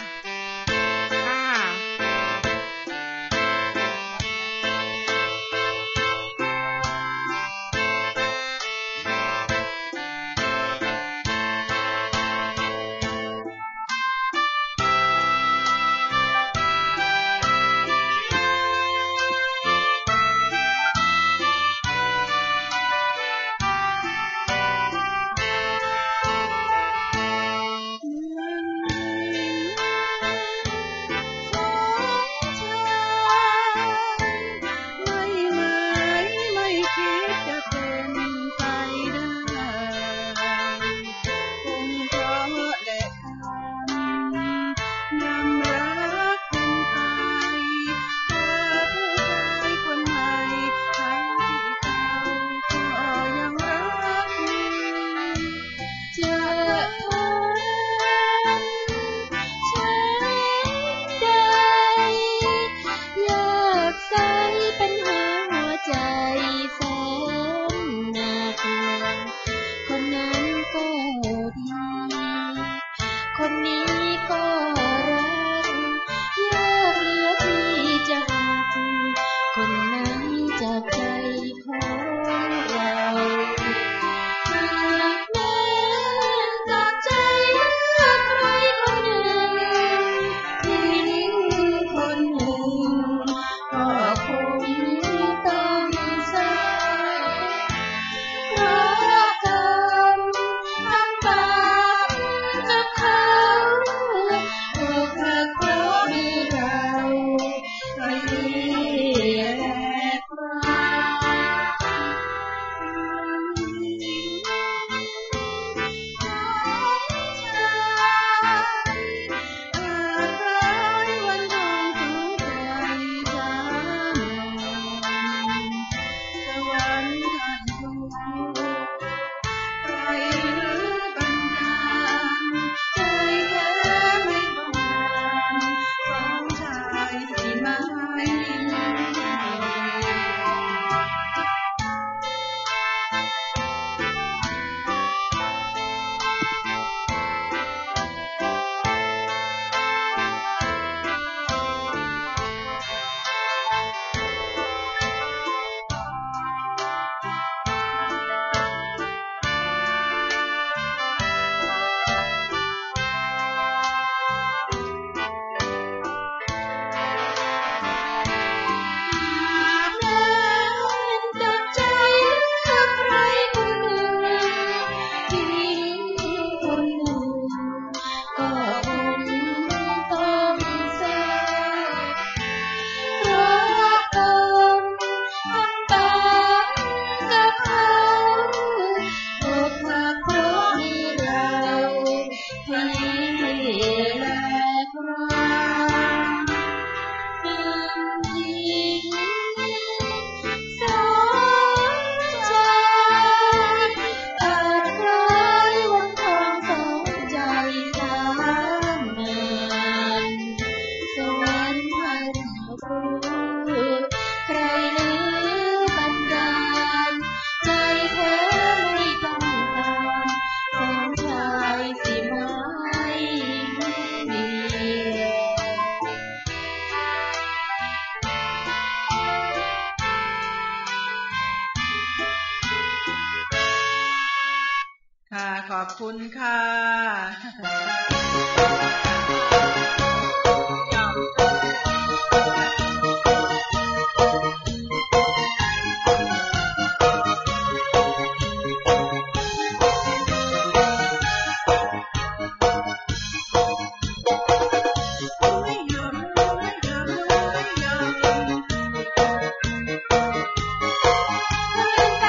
ขอบคุณค่ะ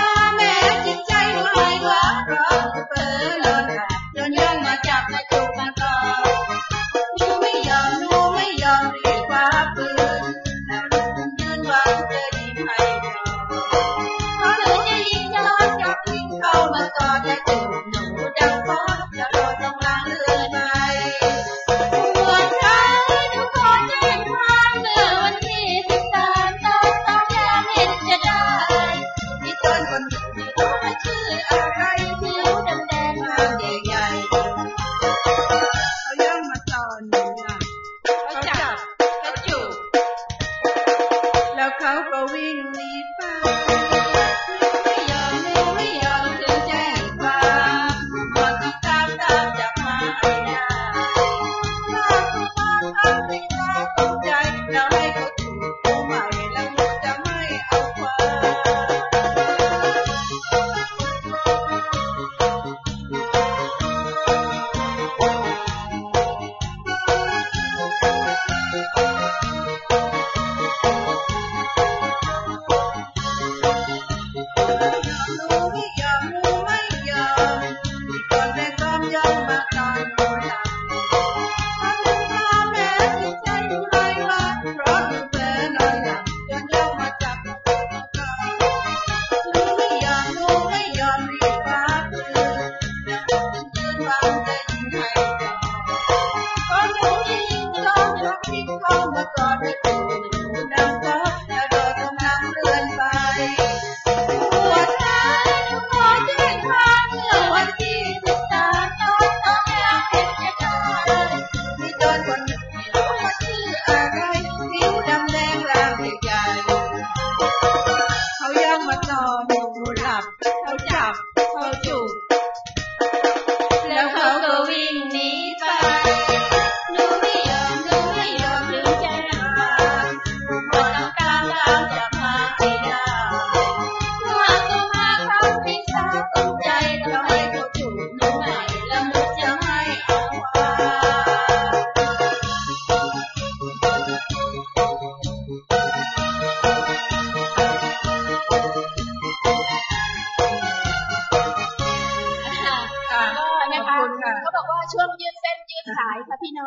จนย่องมาจับมาจูบมา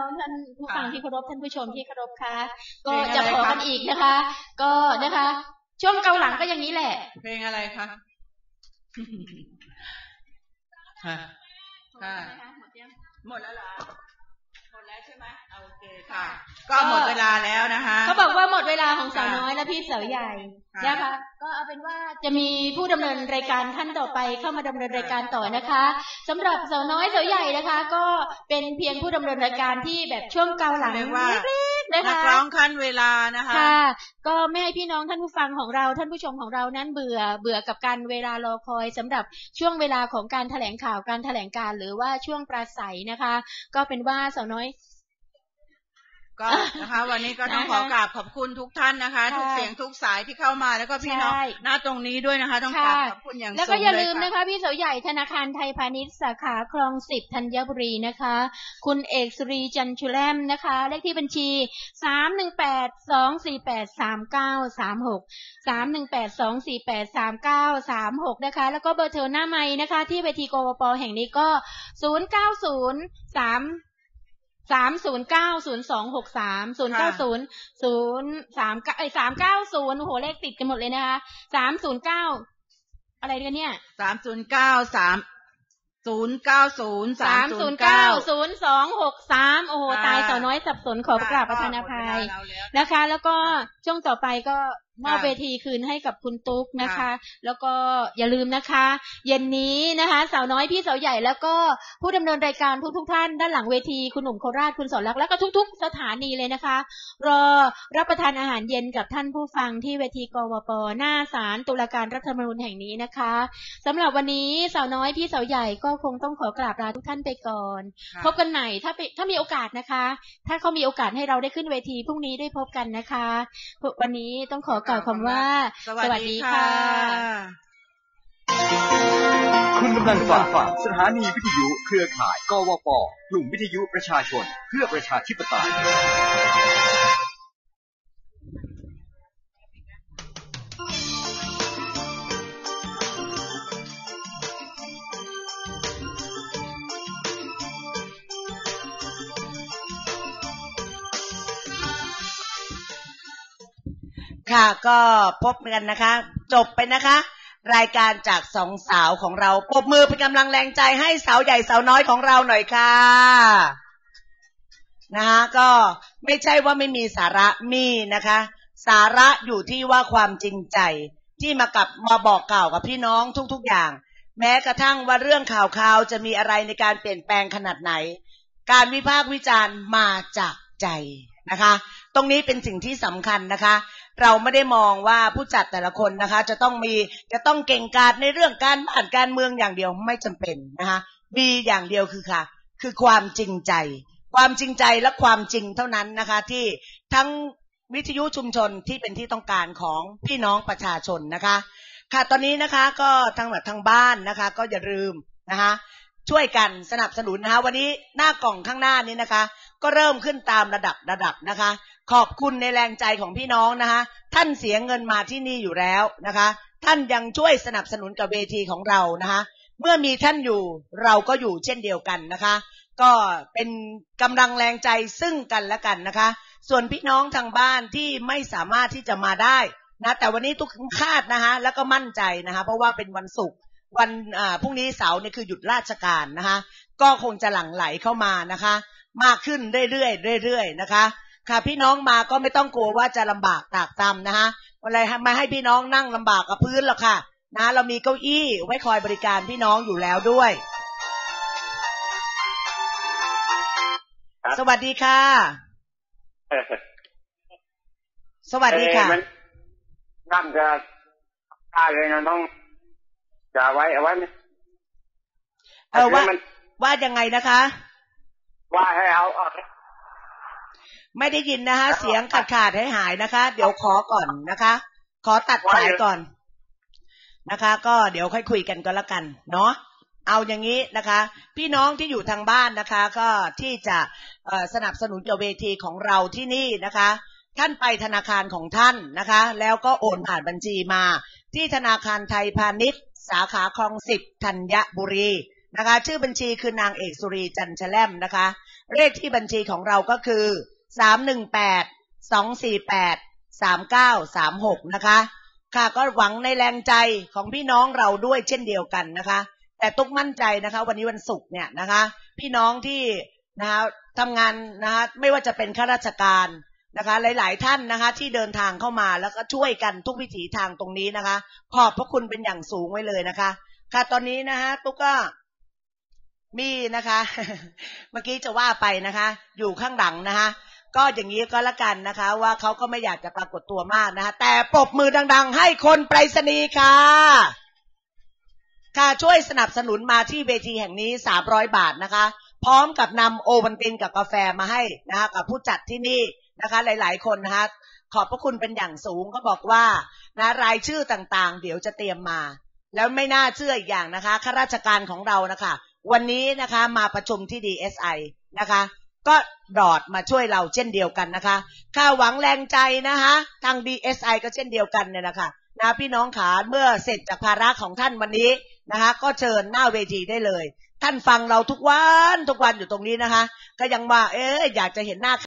องท่านผู้ฟังที่เคารพท่านผู้ชมที่เคารพค่ะก็จะขอกันอีกนะคะ ก็นะคะช่วงเกาหลังก็อย่างนี้แหละเพลงอะไรคะค่ะค่ะหมดแล้วเหรอหมดแล้วใช่ไหมโอเคค่ะก็หมดเวลาแล้วนะคะเขาบอกว่าหมดเวลาของสาวน้อยและพี่สาวใหญ่นะคะก็เอาเป็นว่าจะมีผู้ดำเนินรายการท่านต่อไปเข้ามาดำเนินรายการต่อนะคะสำหรับสาวน้อยสาวใหญ่นะคะก็เป็นเพียงผู้ดำเนินรายการที่แบบช่วงเกาหลังเล็กๆนะคะนักร้องขั้นเวลานะคะค่ะก็ไม่ให้พี่น้องท่านผู้ฟังของเราท่านผู้ชมของเรานั้นเบื่อเบื่อกับการเวลารอคอยสำหรับช่วงเวลาของการแถลงข่าวการแถลงการหรือว่าช่วงปราศัยนะคะก็เป็นว่าสาวน้อยก็นะคะวันนี้ก็ต้องขอกราบขอบคุณทุกท่านนะคะทุกเสียงทุกสายที่เข้ามาแล้วก็พี่น้องณตรงนี้ด้วยนะคะต้องกราบขอบคุณอย่างสูงเลยค่ะแล้วก็อย่าลืมนะคะพี่สาวใหญ่ธนาคารไทยพาณิชย์สาขาคลองสิบธัญบุรีนะคะคุณเอกสุรีจันชุแลมนะคะเลขที่บัญชีสาม หนึ่ง แปด สอง สี่ แปด สาม เก้า สาม หก สาม หนึ่ง แปด สอง สี่ แปด สาม เก้า สาม หกนะคะแล้วก็เบอร์โทรหน้าไมค์นะคะที่เวทีกวป.แห่งนี้ก็ศูนย์ เก้า ศูนย์ สามสามศูนย์เก้าศูนย์สองหกสามศูนย์เก้าศูนย์ศูนย์สามเก้าไอ้สามเก้าศูนย์โอ้โหเลขติดกันหมดเลยนะคะสามศูนย์เก้าอะไรกันเนี่ยสามศูนย์เก้าสามศูนย์เก้าศูนย์สามศูนย์เก้าศูนย์สองหกสามโอ้โหตายสาวน้อยสับสนขอกราบประทานอภัยนะคะแล้วก็ช่วงต่อไปก็มอบเวทีคืนให้กับคุณตุ๊กนะคะแล้วก็อย่าลืมนะคะเย็นนี้นะคะสาวน้อยพี่สาวใหญ่แล้วก็ผู้ดำเนินรายการทุกๆท่านด้านหลังเวทีคุณหนุ่มโคราชคุณสอนรักแล้วก็ทุกๆสถานีเลยนะคะรอรับประทานอาหารเย็นกับท่านผู้ฟังที่เวทีกวป.หน้าศาลตุลาการรัฐธรรมนูญแห่งนี้นะคะสำหรับวันนี้สาวน้อยพี่สาวใหญ่ก็คงต้องขอกราบลาทุกท่านไปก่อนพบกันใหม่ถ้าถ้ามีโอกาสนะคะถ้าเขามีโอกาสให้เราได้ขึ้นเวทีพรุ่งนี้ได้พบกันนะคะวันนี้ต้องขอกล่าวคำว่าสวัสดีค่ะคุณกำลังฟังสถานีวิทยุเครือข่ายกวป.กลุ่มวิทยุประชาชนเพื่อประชาธิปไตยค่ะก็พบกันนะคะจบไปนะคะรายการจากสองสาวของเราปรบมือเป็นกำลังแรงใจให้สาวใหญ่สาวน้อยของเราหน่อยค่ะนะคะก็ไม่ใช่ว่าไม่มีสาระมีนะคะสาระอยู่ที่ว่าความจริงใจที่มากับมาบอกกล่าวกับพี่น้องทุกๆอย่างแม้กระทั่งว่าเรื่องข่าวข่าวจะมีอะไรในการเปลี่ยนแปลงขนาดไหนการวิพากษ์วิจารณ์มาจากใจนะคะตรงนี้เป็นสิ่งที่สำคัญนะคะเราไม่ได้มองว่าผู้จัดแต่ละคนนะคะจะต้องมีจะต้องเก่งกาจในเรื่องการบ้านการเมืองอย่างเดียวไม่จำเป็นนะคะมีอย่างเดียวคือค่ะคือความจริงใจความจริงใจและความจริงเท่านั้นนะคะที่ทั้งวิทยุชุมชนที่เป็นที่ต้องการของพี่น้องประชาชนนะคะค่ะตอนนี้นะคะก็ทางทางบ้านนะคะก็อย่าลืมนะคะช่วยกันสนับสนุนนะคะวันนี้หน้ากล่องข้างหน้านี้นะคะก็เริ่มขึ้นตามระดับระดับนะคะขอบคุณในแรงใจของพี่น้องนะคะท่านเสียเงินมาที่นี่อยู่แล้วนะคะท่านยังช่วยสนับสนุนกับเวทีของเรานะคะเมื่อมีท่านอยู่เราก็อยู่เช่นเดียวกันนะคะก็เป็นกำลังแรงใจซึ่งกันและกันนะคะส่วนพี่น้องทางบ้านที่ไม่สามารถที่จะมาได้นะแต่วันนี้ทุกคาดนะคะแล้วก็มั่นใจนะคะเพราะว่าเป็นวันศุกร์วันอ่าพรุ่งนี้เสาร์เนี่ยคือหยุดราชการนะคะก็คงจะหลั่งไหลเข้ามานะคะมากขึ้นเรื่อยๆเรื่อยๆนะคะค่ะพี่น้องมาก็ไม่ต้องกลัวว่าจะลำบากตากตำนะคะอะไรมาให้พี่น้องนั่งลำบากกับพื้นหรอกค่ะนะเรามีเก้าอี้ไว้คอยบริการพี่น้องอยู่แล้วด้วยสวัสดีค่ะสวัสดีค่ะนั่งจะตายเลยนะต้องจะไว้เอาไว้เออว่าว่ายังไงนะคะว่าให้เอาไม่ได้ยินนะคะเสียงขาดขาดให้หายนะคะเดี๋ยวขอก่อนนะคะขอตัดสายก่อนนะคะก็เดี๋ยวค่อยคุยกันก็แล้วกันเนาะเอาอย่างนี้นะคะพี่น้องที่อยู่ทางบ้านนะคะก็ที่จะสนับสนุนกับเวทีของเราที่นี่นะคะท่านไปธนาคารของท่านนะคะแล้วก็โอนผ่านบัญชีมาที่ธนาคารไทยพาณิชย์สาขาคลองสิบธัญบุรีนะคะชื่อบัญชีคือนางเอกสุรีจันทร์แชล่มนะคะเลขที่บัญชีของเราก็คือสามหนึ่งแปด สองสี่แปด สามเก้าสามหกนะคะค่ะก็หวังในแรงใจของพี่น้องเราด้วยเช่นเดียวกันนะคะแต่ตุ๊กมั่นใจนะคะวันนี้วันศุกร์เนี่ยนะคะพี่น้องที่นะคะทำงานนะคะไม่ว่าจะเป็นข้าราชการนะคะหลายๆท่านนะคะที่เดินทางเข้ามาแล้วก็ช่วยกันทุกวิถีทางตรงนี้นะคะขอบพระคุณเป็นอย่างสูงไว้เลยนะคะค่ะตอนนี้นะคะตุ๊กก็มีนะคะ เมื่อกี้จะว่าไปนะคะอยู่ข้างหลังนะคะก็อย่างนี้ก็แล้วกันนะคะว่าเขาก็ไม่อยากจะปรากฏตัวมากนะคะแต่ปรบมือดังๆให้คนไปรษณีย์ค่ะค่ะช่วยสนับสนุนมาที่เวทีแห่งนี้สามร้อยบาทนะคะพร้อมกับนำโอวัลตินกับกาแฟมาให้นะคะกับผู้จัดที่นี่นะคะหลายๆคนนะคะขอบพระคุณเป็นอย่างสูงก็บอกว่านะรายชื่อต่างๆเดี๋ยวจะเตรียมมาแล้วไม่น่าเชื่ออีกอย่างนะคะข้าราชการของเรานะคะวันนี้นะคะมาประชุมที่ ดี เอส ไอ นะคะก็ดอดมาช่วยเราเช่นเดียวกันนะคะค่าหวังแรงใจนะคะทาง ดี เอส ไอ ก็เช่นเดียวกันเนี่ยนะคะนะพี่น้องขาเมื่อเสร็จจากภาระของท่านวันนี้นะคะก็เชิญหน้าเวทีได้เลยท่านฟังเราทุกวันทุกวันอยู่ตรงนี้นะคะก็ยังว่าเอ๊ะอยากจะเห็นหน้า